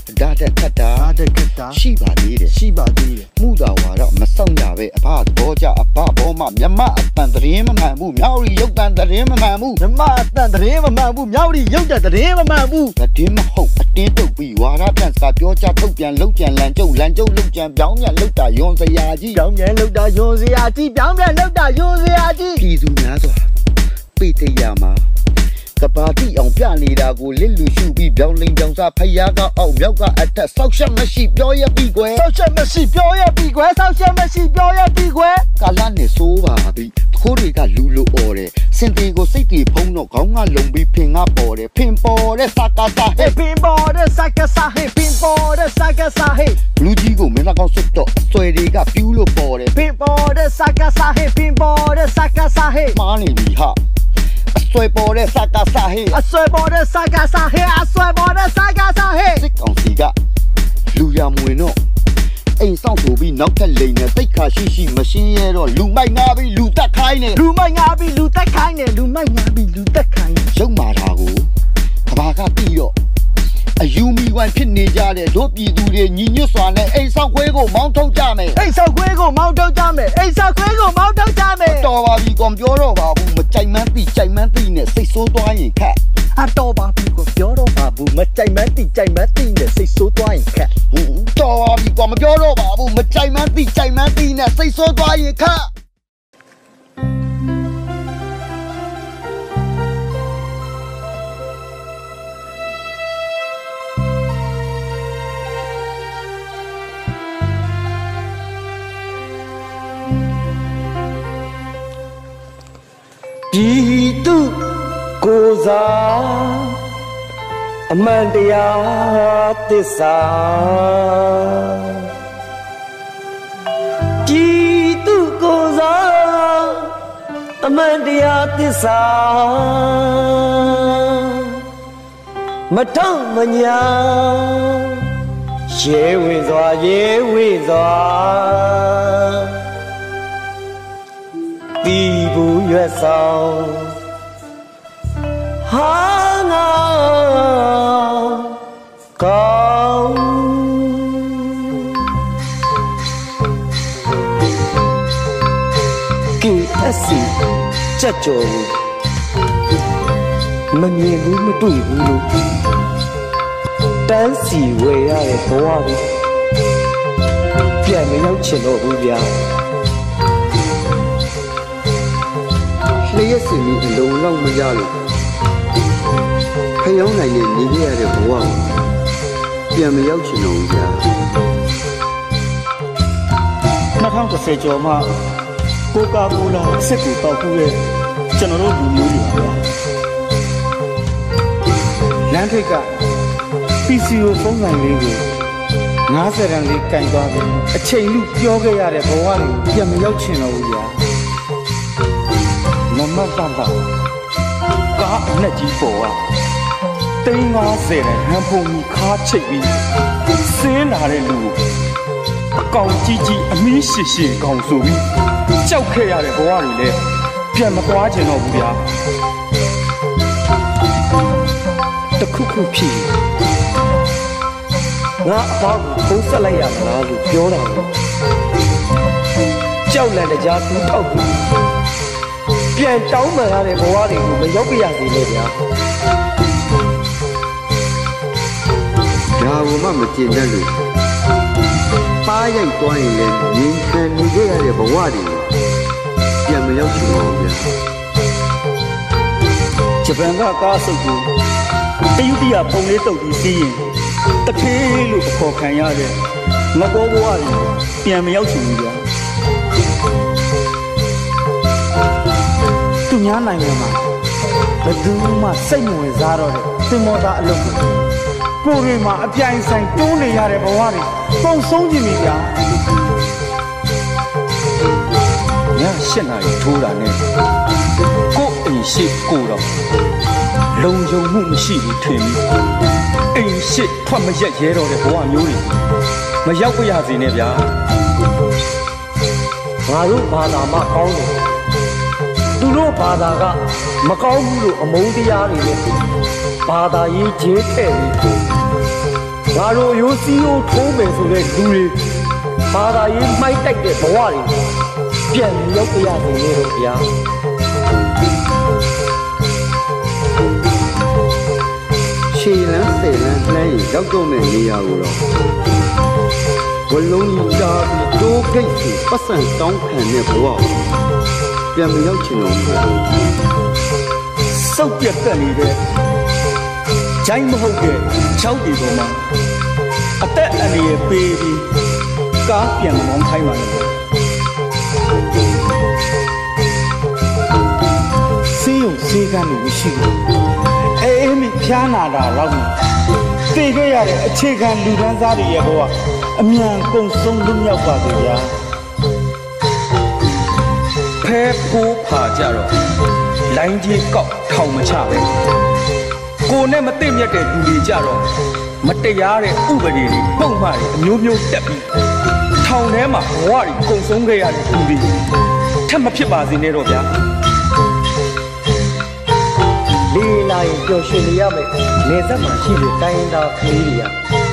ဒါတက်ခတ်တာဒါတက်ခတ်တာရှိပါသေးတယ်ရှိပါသေးတယ်မှုသာဝါတော့မဆောင်ရပဲအဖသဘောကြအဖဘောမမြမအတန်သတင်းမမှန်ဘူးမြောက်ရီရုပ်တန်သတင်းမမှန်ဘူးမြမအတန်သတင်းမမှန်ဘူးမြောက်ရီရုပ်တန်သတင်းမမှန်ဘူးသတင်းမဟုတ်အတင်းတုပ်ပြီးဝါရပြန်စကားပြောကြထုတ်ပြန်လှုပ်ပြန်လန်ကျုပ်လန်ကျုပ်လှုပ်ကြံပြောင်းပြန်လှုပ်တာယွန်စရာကြီးပြောင်းပြန်လှုပ်တာယွန်စရာကြီးပြောင်းပြန်လှုပ်တာယွန်စရာကြီးပြည်သူများစွာပိတရမှာကဘာတိအောင်ပြနေတာကိုလစ်လူရှုပြီးပြောင်းလိန်ပြောင်းစားဖျားကအောက်မြောက်ကအထက်ဆောက်ရှက်မရှိပြောရပြီကွယ်ဆောက်ရှက်မရှိပြောရပြီကွယ်ဆောက်ရှက်မရှိပြောရပြီကွယ်ကာလနဲ့ဆိုးပါပြီခိုးတွေကလူလိုអော်တယ်စင်တီကိုစိတ်တီဖုံးတော့ခေါင်းကလုံပြီးဖင်ကပေါ်တယ်ဖင်ပေါ်တဲ့စကားစားဟဲ့ဖင်ပေါ်တဲ့စကားစားဟဲ့ဖင်ပေါ်တဲ့စကားစားဟဲ့လူကြီးကိုမင်းကောင်စွတ်တော့အဆွဲတွေကပြူးလို့ပေါ်တယ်ဖင်ပေါ်တဲ့စကားစားဟဲ့ဖင်ပေါ်တဲ့စကားစားဟဲ့မားနေပြီဟာအဆွဲပေါ်တဲ့စကားစားဟဲ့အဆွဲပေါ်တဲ့စကားစားဟဲ့အဆွဲပေါ်တဲ့စကားစားဟဲ့စစ်ကောင်စီကလူရမွေတော့အိမ်ဆောင်ဆိုပြီးနောက်ထပ်လိန်နဲ့တိတ်ခါရှိရှိမရှင်းရတော့လူမိုက်ငါပြီးလူတက်ခိုင်းနေလူမိုက်ငါပြီးလူတက်ခိုင်းနေလူမိုက်ငါပြီးလူတက်ခိုင်းရုပ်မာတာကိုကဘာကပြီးတော့အယူမီဝိုင်းဖြစ်နေကြတဲ့တို့ပြည်သူတွေညီညွတ်စွာနဲ့အိမ်ဆောင်ခွေးကိုမောင်းထုတ်ကြမယ်အိမ်ဆောင်ခွေးကိုမောင်းထုတ်ကြမယ်အိမ်ဆောင်ခွေးကိုမောင်းထုတ်ကြမယ်တော်ပါပြီကွန်ပြောတော့ပါဘူးမကြိုက်မှန်းသိကြိုက်မှန်းသိနဲ့စိတ်ဆိုးသွားရင်ခက်အတော်ပါပြီကွန်ပြောတော့ပါဘူးမကြိုက်မှန်းသိကြိုက်မှန်းသိနဲ့စိတ်ဆိုးသွားရင်ခက်တော်ပါပြီကွန်မပြောတော့ပါဘူးမကြိုက်မှန်းသိကြိုက်မှန်းသိနဲ့စိတ်ဆိုးသွားရင်ခက်ပြည်သူကိုစားအမှန်တရားသစ္စာပြည်သူကိုစားအမှန်တရားသစ္စာမထောက်မညာရဲဝေစွာရဲဝေစွာဒီဘူးရွက်ဆောင်ဟာငါကောင်းကီအစီကြက်ကြော်ဘူးမမြင်ဘူးမတွေ့ဘူးလို့တန်းစီဝယ်ရတဲ့ဘဝတွေပြန်မရောက်ချင်တော့ဘူးဗျာလျှက်စင်ပြီးအလုံးလောက်မရလို့ခရောင်းနိုင်နေနေရတဲ့ဘဝကိုပြန်မရောက်ချင်တော့ဘူးကြာ၂၀၁၀ကျော်မှကိုကာကိုလာစစ်ကူတောက်ခုရဲ့ကျွန်တော်တို့လူမျိုးတွေပါလမ်းထိပ်က ပီ စီ အို ဖုန်းဆိုင်လေးကိုငါးဆယ်တန်းလေးကင်သွားပြီးအချိန်လူပြောခဲ့ရတဲ့ဘဝတွေပြန်မရောက်ချင်တော့ဘူးကြာမမတ်တန်ပါကားအနဲ့ကြီးပေါ်ကတိန်းငါးဆယ်တဲ့ဟန်ဖုန်ကြီးခါချိတ်ပြီးဆင်းလာတဲ့လူအကောင်ကြီးကြီးအမီးရှိရှိကောင်ဆိုပြီးကြောက်ခဲ့ရတဲ့ဘဝတွေလည်းပြန်မသွားချင်တော့ဘူးဗျာတခုခုဖြစ်ငါအဖေကိုဖုံးဆက်လိုက်ရမလားလို့ပြောတာကိုကြောက်လန့်တကြားသူထောက်ပြီးပြန်တောင်းပန်ရတဲ့ဘဝတွေကိုမရောက်ပြရသေးနဲ့ဗျာဒါကမှမကျင်တတ်လို့ပါရိုက်သွားရင်လည်းငြိမ်ခံနေကြရတဲ့ဘဝတွေပြန်မရောက်ချင်တော့ဘူးဗျာဂျပန်ကကားစုပ်ကိုတယုတ္တိယပုံလေးတုပ်ပြီးစီးရင်တထေးလို့အခေါ်ခံရတဲ့ငကောဘဝတွေပြန်မရောက်ချင်ဘူးဗျာသူများနိုင်ငံမှာဘယ်သူမှစိတ်မဝင်စားတော့တဲ့သင်္ဘောသားအလုပ်ကိုကိုယ်တွေမှာအပြိုင်ဆိုင်တိုးနေရတဲ့ဘဝတွေပုံဆုံးကြည့်မိဗျာညရှစ်နာရီထိုးတာနဲ့ကိုယ်အိမ်ရှိကိုတော့လုံခြုံမှုမရှိဘူးထင်ပြီးအိမ်ရှိထွက်မရက်ရဲတော့တဲ့ဘဝမျိုးတွေမရောက်ပြရစေနဲ့ဗျာငါတို့ဘာသာမှကောင်းတယ်သူတို့ဘာသာကမကောင်းဘူးလို့အမုန်းတရားတွေနဲ့ဘာသာရေးကျေးထဲ့ပြီးဘငါတို့ရိုးစီးရိုးထိုးမယ်ဆိုတဲ့လူတွေဘာသာရေးမိုက်တိုက်တဲ့ဘဝတွေပြန်ရောက်ကြရစေလို့ဗျာရှေလန်းစေလန်းနှမ်းရောက်တော့မယ့်နေရာကိုတော့ဝလုံးကြီးတာပြီးတိုးကိတ်စီပတ်စံတောင်းခံတဲ့ဘဝပြန်မရောက်ချင်တော့ဘူးစုပ်ပြတ်တက်နေတဲ့ဂျိုင်းမဟုတ်တဲ့၆ဒီပေါ်မှာအသက်အန္တရာယ်ပေးပြီးကားပြန်မောင်းခိုင်းပါလေစေးုံစေးကန်းလို့ရှိတယ်အေးအေးမိဖျားနာတာတော့သိခဲ့ရတဲ့အခြေခံလူဒန်းစားတွေရဲ့ဘဝအမြန်ကုန်ဆုံးလွတ်မြောက်ပါစေဗျာဖဲဖိုးဖာကြတော့လိုင်းကြီးကောက်ထောင်မချပဲကိုနဲ့မသိမြတ်တဲ့လူတွေကြတော့မတရားတဲ့ဥပဒေတွေပုံမှန်တွေအမျိုးမျိုးတက်ပြီးထောင်ထဲမှာဘဝတွေကုန်ဆုံးခဲ့ရတဲ့လူတွေထပ်မဖြစ်ပါစေနဲ့တော့ဗျာလေးလာရင်ပျော်ရွှင်နေရမယ်နေသက်မှာရှိတဲ့တိုင်းသားကလေးတွေက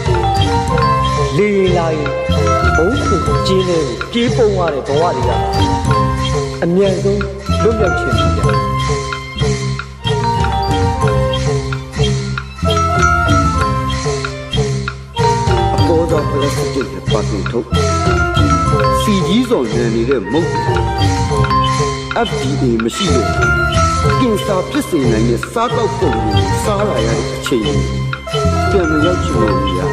လေးလာရင်ဘုံခုကျင်းနေပြေးပုံရတဲ့ဘဝတွေကအမြန်ဆုံးလွတ်မြောက်ခြင်းဖြစ်တယ်အပေါ်တော့ပလက်စတစ်ရဲ့ပတ်ထုံထုတ်စီကြီးစော်ရန်နေတဲ့မုတ် အက်ဖ် ဒီ အေ မရှိလို့ကင်ဆာဖြစ်စေနိုင်တဲ့စားတော့ပုံကိုစားလာရတဲ့အချိန်ပြန်မရောက်ချင်ဘူးဗျာ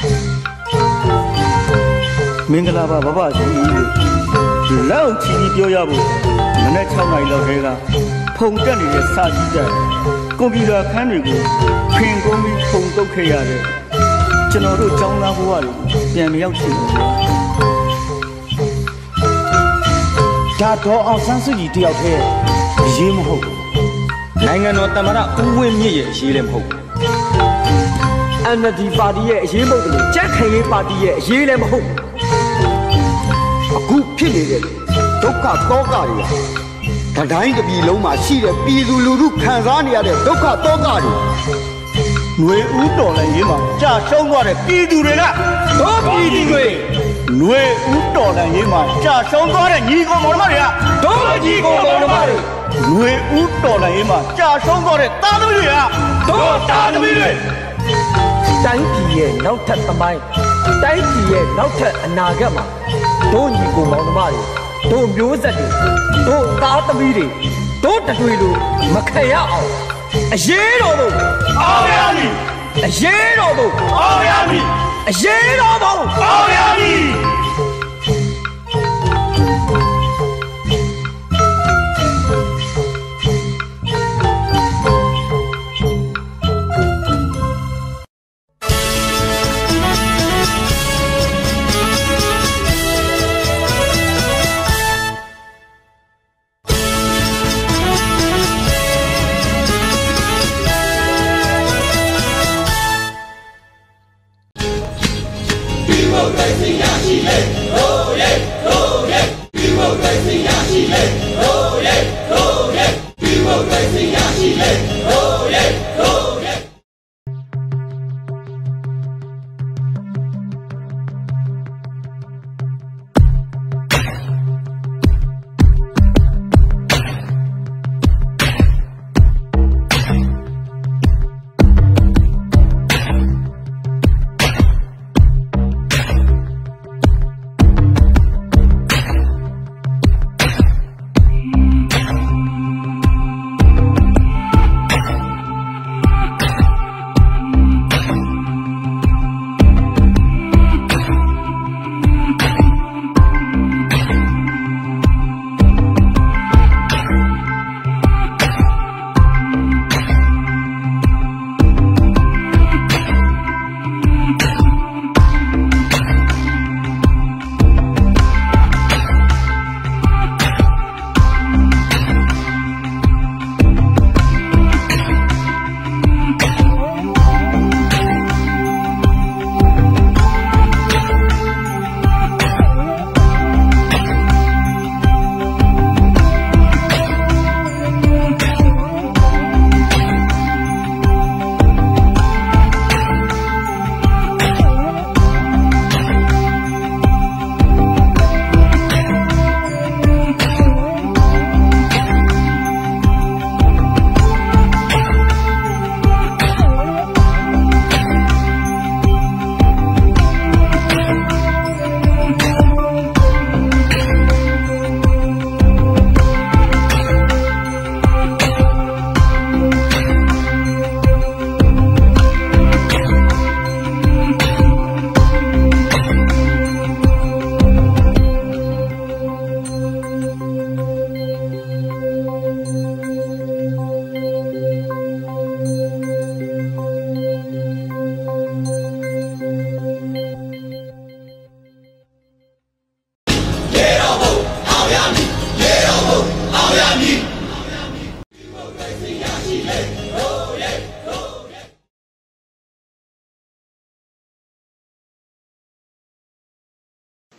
မင်္ဂလာပါဘဘကြီးလို့လောက်ချီပြီးပြောရဖို့မနေ့၆နာရီလောက်တည်းကဖုန်တက်နေတဲ့စာကြည့်ကြကွန်ပျူတာခန်းတွေကိုခင်ကုန်းပြီးဖုန်တုတ်ခဲ့ရတဲ့ကျွန်တော်တို့ကျောင်းသားဘဝတွေပြန်မရောက်ချင်ဘူးဒါတော့အောင်ဆန်းစုကြည်တယောက်တည်းအရေးမဟုတ်ဘူးနိုင်ငံတော်သမ္မတဦးဝင်းမြင့်ရဲ့အရေးလည်းမဟုတ်ဘူးအန် အယ်လ် ဒီ ပါတီရဲ့အရေးမဟုတ်ဘူးကြက်ခိုင်ရေးပါတီရဲ့အရေးလည်းမဟုတ်ဘူးအခုဖြစ်နေတဲ့ဒုက္ခတောကတွေကတတိုင်းတစ်ပြည်လုံးမှာရှိတဲ့ပြည်သူလူထုခံစားနေရတဲ့ဒုက္ခတောကတွေຫນွေဦးတော်လည်းရေးမှာကြာရှုံးသွားတဲ့ပြည်သူတွေကတို့ပြည်သူတွေຫນွေဦးတော်လည်းရေးမှာကြာရှုံးသွားတဲ့ညီကောင်မောင်နှမတွေကတို့ညီကောင်မောင်နှမတွေຫນွေဦးတော်လည်းရေးမှာကြာရှုံးသွားတဲ့သားသမီးတွေကတို့သားသမီးတွေတိုင်းပြည်ရဲ့နောက်ထပ်သမိုင်းတိုင်းပြည်ရဲ့နောက်ထပ်အနာဂတ်မှာတို့ညီကိုမောင်နှမတွေတို့မျိုးဆက်တွေတို့သားသမီးတွေတို့တတွေလိုမခံရအောင်အရေးတော်ဘုံအောင်ရမည်အရေးတော်ဘုံအောင်ရမည်အရေးတော်ဘုံအောင်ရမည်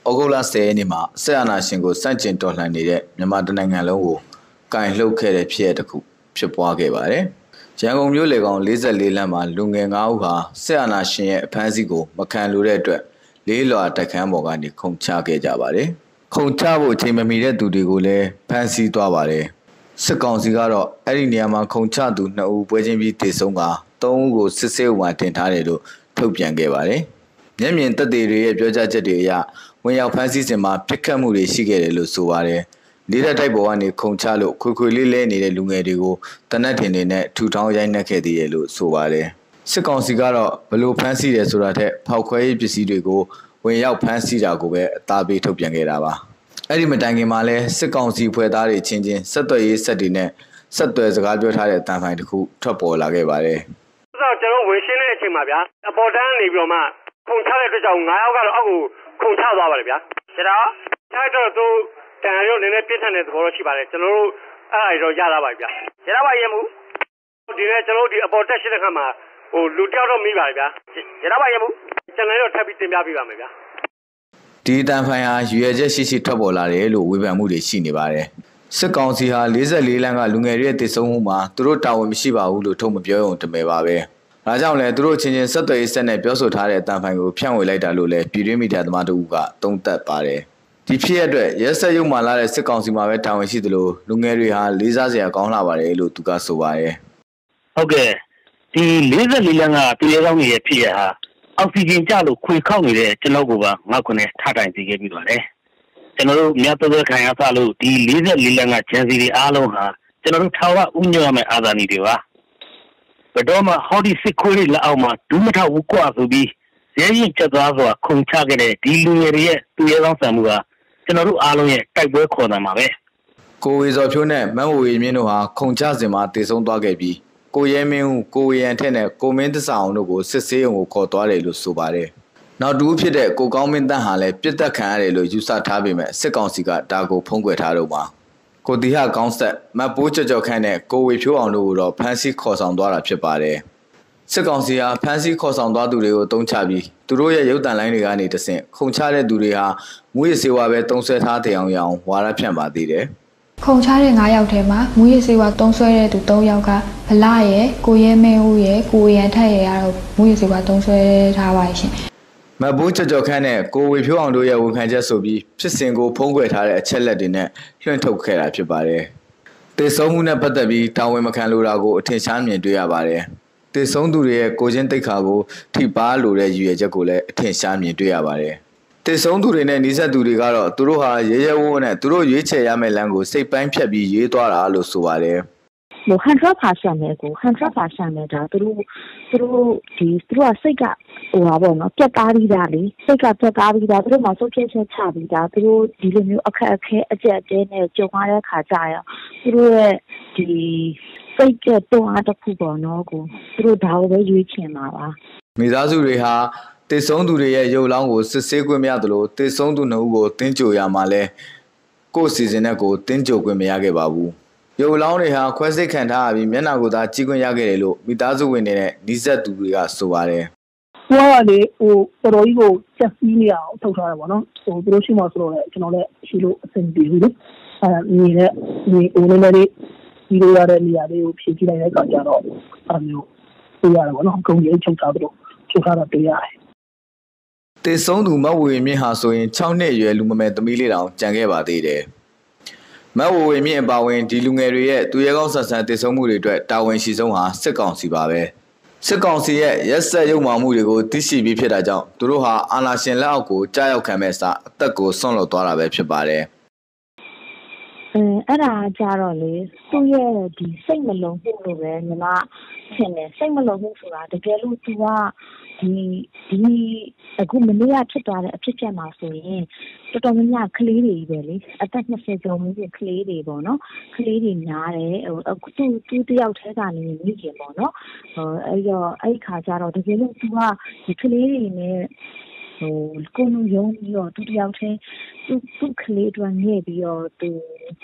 ဩဂုတ်လဆယ်ရက်နေ့မှာဆက်အာဏာရှင်ကိုစန့်ကျင်တော်လှန်နေတဲ့မြန်မာတနိုင်ငံလုံးကိုကင်လှုပ်ခဲ့တဲ့ဖြစ်ရပ်တစ်ခုဖြစ်ပွားခဲ့ပါတယ်။ရန်ကုန်မြို့လေကောင်၄၄လမ်းမှာလူငယ်၅ဦးဟာဆက်အာဏာရှင်ရဲ့အဖမ်းအဆီးကိုမခံလိုတဲ့အတွက်လေးလွာတက်ခန်းပေါ်ကနေခုန်ချခဲ့ကြပါတယ်။ခုန်ချဖို့အချိန်မမီတဲ့သူတွေကိုလည်းဖမ်းဆီးသွားပါတယ်။စစ်ကောင်စီကတော့အဲ့ဒီနေရာမှာခုန်ချသူနှစ်ဦးပွဲချင်းပြီးတေဆုံးကသုံးဦးကိုစစ်ဆေးဥပဒေတင်ထားတယ်လို့ထုတ်ပြန်ခဲ့ပါတယ်။မျက်မြင်သက်သေတွေရဲ့ပြောကြားချက်တွေအရဝင်ရောက်ဖမ်းဆီးစဉ်မှာပြစ်ခတ်မှုတွေရှိခဲ့တယ်လို့ဆိုပါတယ်။လေးတက်တိုက်ပေါ်ကနေခုန်ချလို့ခွေခွေလေးလဲနေတဲ့လူငယ်တွေကိုတနက်ထင်တွေနဲ့ထူထောင်ရိုက်နှက်ခဲ့သေးတယ်လို့ဆိုပါတယ်။စစ်ကောင်စီကတော့ဘလို့ဖမ်းဆီးတယ်ဆိုတာထက်ဖောက်ခွဲရေးပစ္စည်းတွေကိုဝင်ရောက်ဖမ်းဆီးတာကိုပဲအသားပေးထုတ်ပြန်ခဲ့တာပါ။အဲ့ဒီမတိုင်ခင်မှာလဲစစ်ကောင်စီဖွဲ့သားတွေချင်းချင်းဆက်သွယ်ရေးဆက်တွေနဲ့ဆက်သွယ်စကားပြောထားတဲ့အတန်ဖိုင်တစ်ခုထွက်ပေါ်လာခဲ့ပါတယ်။ဆိုတော့ကျွန်တော်ဝင်ရှင်းတဲ့အချိန်မှာဗျာအပေါ်တန်းနေပြီးတော့မှခုန်ချတဲ့အတွက်ကြောင့်၅ယောက်ကတော့အောက်ကိုခုန်ချသွားပါတယ်ဗျာ။ဒါတော့အဲ့တော့သူတန်ရုံနည်းနည်းပြစ်ထန်တဲ့သဘောတော့ရှိပါတယ်ကျွန်တော်တို့အဲ့ဒါတော့ရလာပါပြီဗျာ။ရပါရဲ့မူဒီနေ့ကျွန်တော်တို့ဒီအပေါ်တက်ရှိတဲ့ခါမှာဟိုလူတယောက်တော့မိပါတယ်ဗျာ။ရပါရဲ့မူကျွန်တော်တို့ထပ်ပြီးတင်ပြပေးပါမယ်ဗျာ။ဒီတန်ဖိုင်ဟာရွေရချက်ရှိရှိထွက်ပေါ်လာတယ်လို့ဝေဖန်မှုတွေရှိနေပါတယ်။စစ်ကောင်စီဟာ၄၄လမ်းကလူငယ်တွေရဲ့တည်ဆုံမှုမှာသူတို့တာဝန်မရှိပါဘူးလို့ထုတ်မပြောရုံတမယ်ပါပဲ။ဒါကြောင့်လည်းသူတို့ချင်းချင်းဆက်သွယ်ရေးဆက်နဲ့ပြောဆိုထားတဲ့အတန်ဖိုင်ကိုဖြန့်ဝေလိုက်တာလို့လည်းပြည်တွင်းမီဒီယာသမားတို့ကသုံးသပ်ပါတယ်။ဒီဖြစ်ရတဲ့ရဲစက်ရုံမှလာတဲ့စစ်ကောင်စီမှာပဲတာဝန်ရှိသလိုလူငယ်တွေဟာလေးစားစရာကောင်းလာပါတယ်လို့သူကဆိုပါတယ်။ဟုတ်ကဲ့ဒီ၄၄လမ်းကပြည်ရဲကောင်းရဲ့ဖြစ်ရဟာအောက်ဆီဂျင်ကျလို့ခွေခောက်နေတဲ့ကျွန်တော်ကပါငေါ့ခွနဲ့ထတိုင်စီခဲ့ပြီးပါတယ်။ကျွန်တော်တို့မြတ်တော်ခံရစလို့ဒီ၄၄လမ်းကဂျန်စီတွေအားလုံးဟာကျွန်တော်တို့ထာဝရဥညွှတ်ရမယ့်အာဇာနည်တွေပါ။ဘယ်တော့မှဟောဒီစစ်ခွေးတွေလက်အောက်မှာဒူးမထောက်ဘူးကွာဆိုပြီးရဲရင်ချက်သွားစွာခုန်ချခဲ့တဲ့ဒီလူငယ်တွေရဲ့သူရဲကောင်းဆန်မှုဟာကျွန်တော်တို့အားလုံးရဲ့တိုက်ပွဲခေါ်တယ်မှာပဲ။ကိုဝေဇော်ဖြိုးနဲ့မန်းဝေမြင့်တို့ဟာခုန်ချစဉ်မှာတည်ဆုံသွားခဲ့ပြီးကိုရဲမင်းဦးကိုဝေရန်ထက်နဲ့ကိုမင်းတစားအောင်တို့ကိုစစ်ဆေးရုံကိုခေါ်သွားတယ်လို့ဆိုပါတယ်။နောက်တူဖြစ်တဲ့ကိုကောင်းမင်းတန်းဟာလည်းပြစ်တက်ခံရတယ်လို့ယူဆထားပေမဲ့စစ်ကောင်စီကဒါကိုဖုံးကွယ်ထားတော့ပါ။ကိုတီဟကောင်းဆက်မတ်ပိုးကြော်ကြော်ခန့်နဲ့ကိုဝေဖြိုးအောင်တို့ကိုတော့ဖမ်းဆီးခေါ်ဆောင်သွားတာဖြစ်ပါတယ်။စစ်ကောင်စီဟာဖမ်းဆီးခေါ်ဆောင်သွားသူတွေကိုတုံးချပြီးသူတို့ရဲ့ရုပ်တံလိုင်းတွေကနေတဆင့်ခုန်ချတဲ့သူတွေဟာမူရစေဝါပဲတုံးဆွဲထားတဲ့အောင်ရအောင်ဝါရဖြန့်ပါသေးတယ်။ခုံချတဲ့၅ယောက်ထဲမှာမူရစေဝါတုံးဆွဲတဲ့သူ၃ယောက်ကဗလာရဲ့ကိုရဲမင်းဦးရဲ့ကိုရန်ထက်ရဲ့ကတော့မူရစေဝါတုံးဆွဲထားပါရှင်။မဘိုးကြော်ကြော်ခန့်နဲ့ကိုဝေဖြိုးအောင်တို့ရဲ့ဝန်ခံချက်ဆိုပြီးဖြစ်စဉ်ကိုဖုံးကွယ်ထားတဲ့အချက်လက်တွေနဲ့လွှင့်ထုတ်ခဲ့တာဖြစ်ပါတယ်။တေဆုံးမှုနဲ့ပတ်သက်ပြီးတာဝန်မခံလိုတာကိုအထင်ရှားမြင်တွေ့ရပါတယ်။တေဆုံးသူတွေရဲ့ကိုချင်းတိတ်ခါကိုထိပါလိုတဲ့ရည်ရွယ်ချက်ကိုလည်းအထင်ရှားမြင်တွေ့ရပါတယ်။တေဆုံးသူတွေနဲ့နှိစက်သူတွေကတော့သူတို့ဟာရဲရဲဝုန်းနဲ့သူတို့ရွေးချယ်ရမယ့်လမ်းကိုစိတ်ပိုင်းဖြတ်ပြီးရေးသွားတာလို့ဆိုပါတယ်။ဟို hundred percent နဲ့ကို hundred percent နဲ့ဒါသူတို့သူတို့ဒီသူတို့ကစိတ်ကဟိုပါပေါ့နော်ပြတ်သားပြီးသားလေစိတ်ကပြတ်သားပြီးသားသူတို့မှစုပ်ဖြစ်ချက်ချပြီးသားသူတို့ဒီလိုမျိုးအခက်အခဲအကျက်အကျဲနဲ့ကြုံရတဲ့ခါကြရသူတို့ရဲ့ဒီစိတ်ကတွန်းအားတစ်ခုပေါ့နော်ကိုသူတို့ဒါကိုပဲရွေးချယ်မှာပါမိသားစုတွေဟာတေဆုံးသူတွေရဲ့ရုပ်လောင်းကိုစစ်ဆေးခွင့်မရသလိုတေဆုံးသူနှစ်ဦးကိုတင်းကြိုရမှာလဲကိုယ့်စီစဉ်နဲ့ကိုတင်းကြိုခွင့်မရခဲ့ပါဘူးရုပ်လောင်းတွေဟာခွဲစိတ်ခံထားပြီးမျက်နှာကိုသာကြည့်ခွင့်ရခဲ့တယ်လို့မိသားစုဝင်တွေနဲ့နှိစက်သူတွေကဆိုပါတယ်။ဟိုကလေဟိုတော်တော်ကြီးကိုချက်စီးနေအောင်ထုတ်ထားတယ်ပေါ့နော်။ဟိုသူတို့ရှိမှဆိုတော့ကျွန်တော်လည်းရှိလို့အဆင်ပြေဘူးလေ။အဲညီနဲ့ညီဦးလေးလေးဒီလိုရတဲ့နေရာလေးကိုဖြည့်ကြည့်လိုက်တဲ့အခါကျတော့အဲမျိုးပြရတယ်ပေါ့နော်။အကုန်ကြီးချုပ်ထားပြီးတော့ချုပ်ထားတော့တွေ့ရတယ်။တေဆုံးသူမဝေမြင့်ဟာဆိုရင်၆နှစ်အရွယ်လူမမယ်သမီးလေးတောင်ကြံခဲ့ပါသေးတယ်။မဝဝေမြင့်အပါဝင်ဒီလူငယ်တွေရဲ့သူရဲကောင်းဆန်ဆန်တည်ဆုံမှုတွေအတွက်တာဝန်ရှိဆုံးဟာစစ်ကောင်စီပါပဲစစ်ကောင်စီရဲ့ရက်စက်ရုံမှမှုတွေကိုသိရှိပြီးဖြစ်တာကြောင့်သူတို့ဟာအာဏာရှင်လက်အောက်ကိုကြားရောက်ခံမဲ့စာအသက်ကိုဆွန့်လွတ်သွားတာပဲဖြစ်ပါတယ်အဲအဲ့ဒါကြတော့လေသူ့ရဲ့ဒီစိတ်မလုံမှုလို့ပဲညီမထင်တယ်စိတ်မလုံမှုဆိုတာတကယ်လို့သူကဒီဒီအခုမနေ့ကဖြစ်သွားတဲ့အဖြစ်အပျက်မှာဆိုရင်တော်တော်များများကလေးတွေပဲလေအသက်၂၀ကျော်မှုပြကလေးတွေပေါ့နော်ကလေးတွေများတယ်ဟိုအခုသူသူတယောက်တည်းကနေမိခင်ပေါ့နော်ဟိုအဲ့တော့အဲ့ခါကျတော့တကယ်လို့သူကဒီကလေးတွေနဲ့ဟိုကိုယ်လုံးယုံပြီးတော့သူတယောက်တည်းသူသူကလေးတွေငဲ့ပြီးတော့သူဟ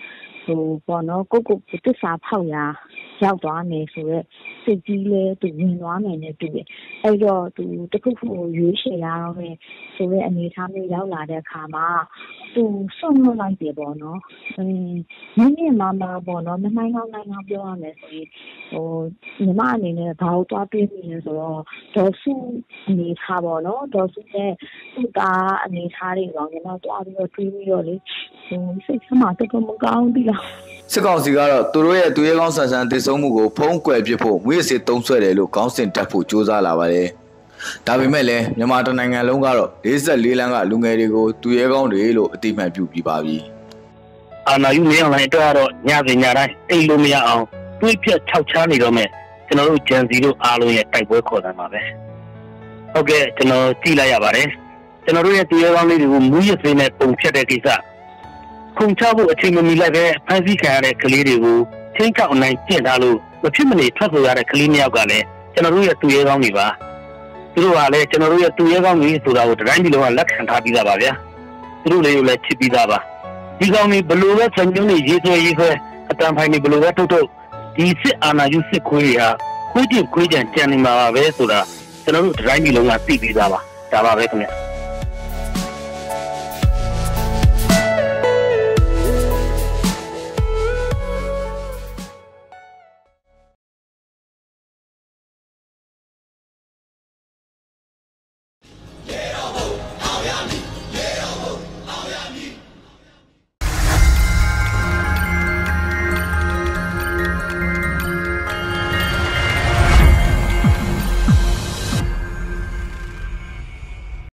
ဟိုပေါ့နော်ကိုကိုတစ္ဆာဖောက်ရာရောက်သွားမယ်ဆိုတော့စိတ်ကြီးလဲသူဝင်သွားမယ်နဲ့တူတယ်အဲ့တော့သူတခုခုရွေးချယ်ရအောင်ပဲဆိုတဲ့အနေအထားမျိုးရောက်လာတဲ့အခါမှာသူဆုံးလွတ်လိုက်တယ်ပေါ့နော်အင်းနည်းနည်းမှမှပေါ့နော်မနိုင်တော့နိုင်တော့ပြောရမယ်ဆိုရင်ဟိုညီမအနေနဲ့ဘာလို့တွားပြေးနေလဲဆိုတော့ဒေါ်စုအနေထားပေါ့နော်ဒေါ်စုနဲ့သူ့သားအနေထားတွေပေါ့ညီမတွားပြီးတော့တွေးပြီးတော့လေဟိုစိတ်ဆမ်းမှာတော့မကောင်းဘူးလားစစ်ကောင်စီကတော့သူတို့ရဲ့သူရဲကောင်းဆန်ဆန်တည်ဆုံမှုကိုဖုံးကွယ်ပစ်ဖို့ငွေစစ်သုံးဆွဲတယ်လို့ခေါင်းစဉ်တက်ဖို့ကြိုးစားလာပါတယ်။ဒါပေမဲ့လည်းမြန်မာတိုင်းနိုင်ငံလုံးကတော့လေးဆယ့်လေးလမ်းကလူငယ်တွေကိုသူရဲကောင်းတွေလို့အတိအမှန်ပြုပြီးပါပြီ။အာနာယူနေအောင်လည်းအတွက်ကတော့ညစဉ်ညတိုင်းအိမ်လို့မရအောင်တွေးပြတ်ခြောက်ချားနေတော့မဲ့ကျွန်တော်တို့ဂျန်စီတို့အားလုံးရဲ့တိုက်ပွဲခေါ်တယ်မှာပဲ။ဟုတ်ကဲ့ကျွန်တော်ကြည့်လိုက်ရပါတယ်။ကျွန်တော်တို့ရဲ့သူရဲကောင်းလေးတွေကိုမူရစေးနဲ့ပုံဖြတ်တဲ့ကိစ္စခုံချဖို့အချိန်မမီလိုက်ပဲဖန်ဆီးခံရတဲ့ကလေးတွေကိုချင်းချောက်နိုင်ကျင့်ထားလို့မဖြစ်မနေထွက်ဆိုရတဲ့ကလေးမျိုးကလည်းကျွန်တော်တို့ရဲ့သူရဲကောင်းတွေပါသူတို့ကလည်းကျွန်တော်တို့ရဲ့သူရဲကောင်းတွေဆိုတာကိုတိုင်းပြည်လုံးကလက်ခံထားပြီးသားပါဗျာသူတို့လည်းလည်းချစ်ပြီးသားပါဒီကောင်းတွေဘလို့ပဲဆံကျုံးတွေရေးဆွဲရေးဆွဲအတန်ဖိုင်တွေဘလို့ပဲထုတ်ထုတ်ဒီစစ်အာဏာယူစစ်ခွေးတွေဟာခွေးကြည့်ခွေးကြံကြံနေမှာပါပဲဆိုတာကျွန်တော်တို့တိုင်းပြည်လုံးကသိပြီးသားပါဒါပါပဲခင်ဗျာ